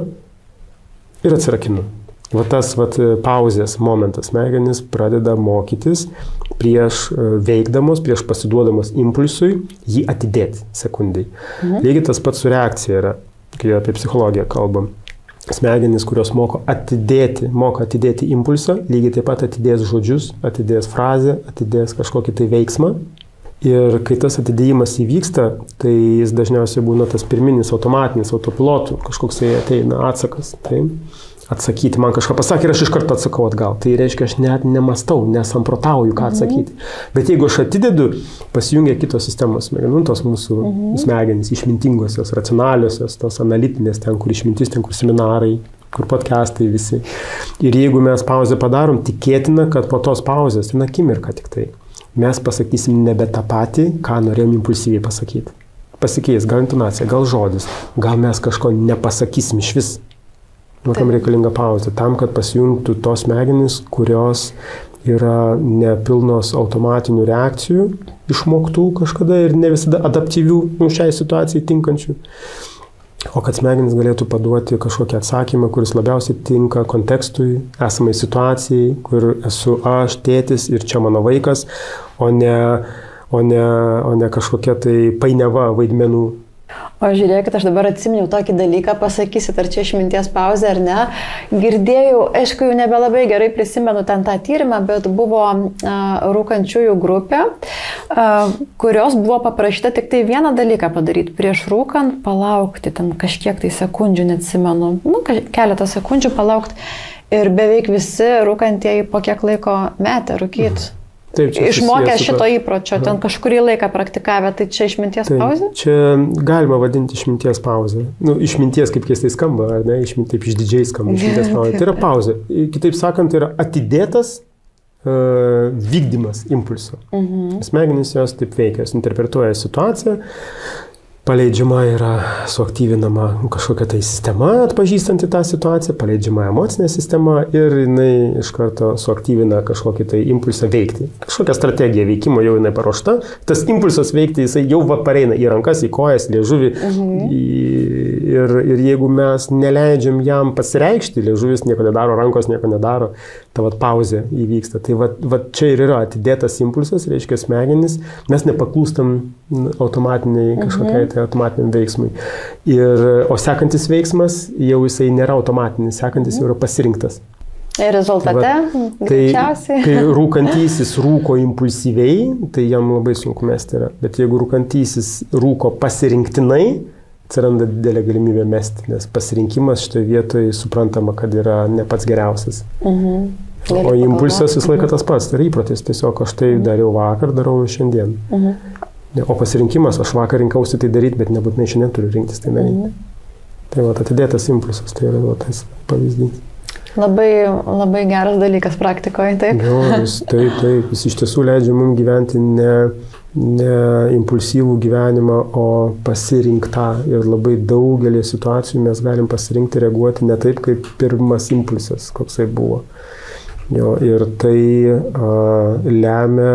ir atsirakinu. Va tas va, pauzės momentas, smegenys pradeda mokytis prieš veikdamos, prieš pasiduodamos impulsui, jį atidėti sekundai. Mhm. Lygiai tas pats su reakcija yra, kai apie psichologiją kalbam. Smegenys, kurios moko atidėti, moka atidėti impulsą, lygiai taip pat atidės žodžius, atidės frazę, atidės kažkokį tai veiksmą. Ir kai tas atidėjimas įvyksta, tai jis dažniausiai būna tas pirminis automatinis autopilotų, kažkoks tai ateina atsakas. Tai atsakyti, man kažką pasakė ir aš iš karto atsakau atgal. Tai reiškia, aš net nemastau, nesamprotauju, ką atsakyti. Mhm. Bet jeigu aš atidedu, pasijungia kitos sistemos smegenų, tos mūsų mhm. smegenys, išmintingosios, racionaliosios, tos analitinės, ten, kur išmintis, ten, kur seminarai, kur podcastai visi. Ir jeigu mes pauzę padarom, tikėtina, kad po tos pauzės, tai akimirka tik tai, mes pasakysim nebe tą patį, ką norėjom impulsyviai pasakyti. Pasikeis gal intonacija, gal žodis, gal mes kažko nepasakysim iš vis. Nu, kam reikalinga pauzė? Tam, kad pasijungtų tos smegenys, kurios yra nepilnos automatinių reakcijų, išmoktų kažkada ir ne visada adaptyvių nu, šiai situacijai tinkančių. O kad smegenys galėtų paduoti kažkokį atsakymą, kuris labiausiai tinka kontekstui, esamai situacijai, kur esu aš, tėtis ir čia mano vaikas, o ne, o ne, o ne kažkokia tai painiava vaidmenų. O žiūrėkit, aš dabar atsiminiau tokį dalyką, pasakysit, ar čia išminties pauzė ar ne. Girdėjau, aišku, jau nebelabai gerai prisimenu ten tą tyrimą, bet buvo uh, rūkančiųjų grupė, uh, kurios buvo paprašyta tik tai vieną dalyką padaryti. Prieš rūkant palaukti, ten kažkiek tai sekundžių, neatsimenu, nu, keletą sekundžių palaukti. Ir beveik visi rūkantieji po kiek laiko metė rūkyti. Taip, išmokę šito įpročio, ten kažkurį laiką praktikavę, tai čia išminties taip, pauzė? Čia galima vadinti išminties pauzę. Nu, išminties kaip keistai skamba, ar ne? Išminties, taip išdidžiai skamba išminties pauzė. Tai yra pauzė. Kitaip sakant, tai yra atidėtas uh, vykdymas impulso. Mhm. Smegenys jos taip veikia, jos interpretuoja situaciją, paleidžiama yra suaktyvinama kažkokia tai sistema atpažįstanti tą situaciją, paleidžiama emocinė sistema ir jinai iš karto suaktyvina kažkokį tai impulsą veikti. Kažkokia strategija veikimo jau jinai paruošta. Tas impulsas veikti, jisai jau va pareina į rankas, į kojas, liežuvį. Mhm. Į, ir, ir jeigu mes neleidžiam jam pasireikšti, liežuvis nieko nedaro, rankos nieko nedaro, ta va pauzė įvyksta. Tai va, va čia ir yra atidėtas impulsas, reiškia smegenys, mes nepaklūstam automatiniai kažkokiai tai automatiniam veiksmui. Ir, o sekantis veiksmas jau jisai nėra automatinis, sekantis jau yra pasirinktas. Ir rezultate, tai, greičiausiai. Kai rūkantysis rūko impulsyviai, tai jam labai sunku mesti yra. Bet jeigu rūkantysis rūko pasirinktinai, atsiranda didelė galimybė mesti, nes pasirinkimas šitoje vietoje suprantama, kad yra ne pats geriausias. Mhm. O impulsas visą laiką tas pats, tai yra įprotis. Tiesiog aš tai dariau vakar, darau šiandien. Mhm. O pasirinkimas, aš vakar rinkausi tai daryti, bet nebūtinai šiandien turiu rinktis tai daryti. Mhm. Tai va, atidėtas impulsas, tai yra va, tas pavyzdys. Labai, labai geras dalykas praktikoje, taip? Jo, jis, taip, taip, jis iš tiesų leidžia mums gyventi ne, ne impulsyvų gyvenimą, o pasirinktą. Ir labai daugelį situacijų mes galim pasirinkti reaguoti ne taip, kaip pirmas impulsas, koksai buvo. Jo, ir tai a, lemia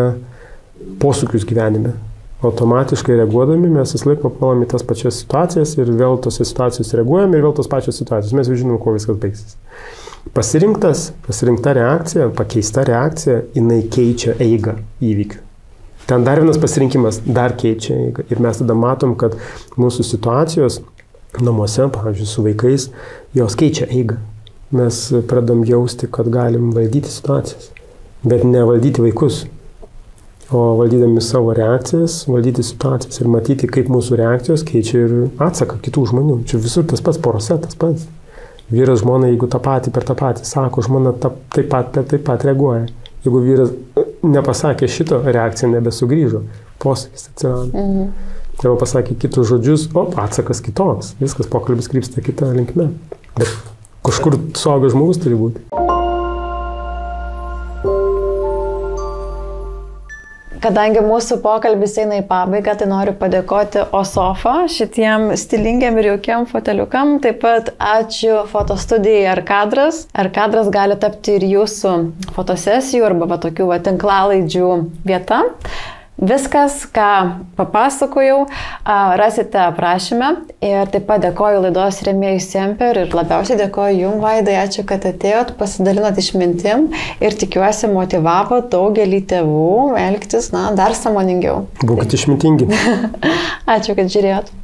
posūkius gyvenime. Automatiškai reaguodami mes vis laik papuolame į tas pačias situacijas ir vėl tose situacijos reaguojame ir vėl tos pačios situacijos. Mes jau žinom, kuo viskas baigsis. Pasirinktas, pasirinkta reakcija, pakeista reakcija, jinai keičia eigą įvykių. Ten dar vienas pasirinkimas dar keičia eigą. Ir mes tada matom, kad mūsų situacijos namuose, pavyzdžiui, su vaikais, jos keičia eigą. Mes pradam jausti, kad galim valdyti situacijas, bet ne valdyti vaikus. O valdydami savo reakcijas, valdyti situacijas ir matyti, kaip mūsų reakcijos keičia ir atsaką kitų žmonių. Čia visur tas pats, porose tas pats. Vyras žmona, jeigu tą patį per tą patį sako, žmona ta, taip pat per taip pat reaguoja. Jeigu vyras nepasakė šito, reakcija nebesugrįžo, posakis atsirado. Mhm. Jeigu pasakė kitus žodžius, o atsakas kitoks, viskas pokalbis krypsta kitą linkme. Bet kažkur suaugęs žmogus turi būti. Kadangi mūsų pokalbis eina į pabaigą, tai noriu padėkoti Osofa šitiem stilingiam ir jaukiam foteliukam. Taip pat ačiū fotostudijai Arkadras. Arkadras gali tapti ir jūsų fotosesijų arba va, tokių va, tinklalaidžių vieta. Viskas, ką papasakojau, rasite aprašyme ir taip pat dėkoju laidos rėmėjui Semper ir labiausiai dėkoju Jums, Vaidai, ačiū, kad atėjot, pasidalinot išmintim ir tikiuosi motyvavo daugelį tėvų elgtis, na, dar sąmoningiau. Būkite išmintingi. Ačiū, kad žiūrėjot.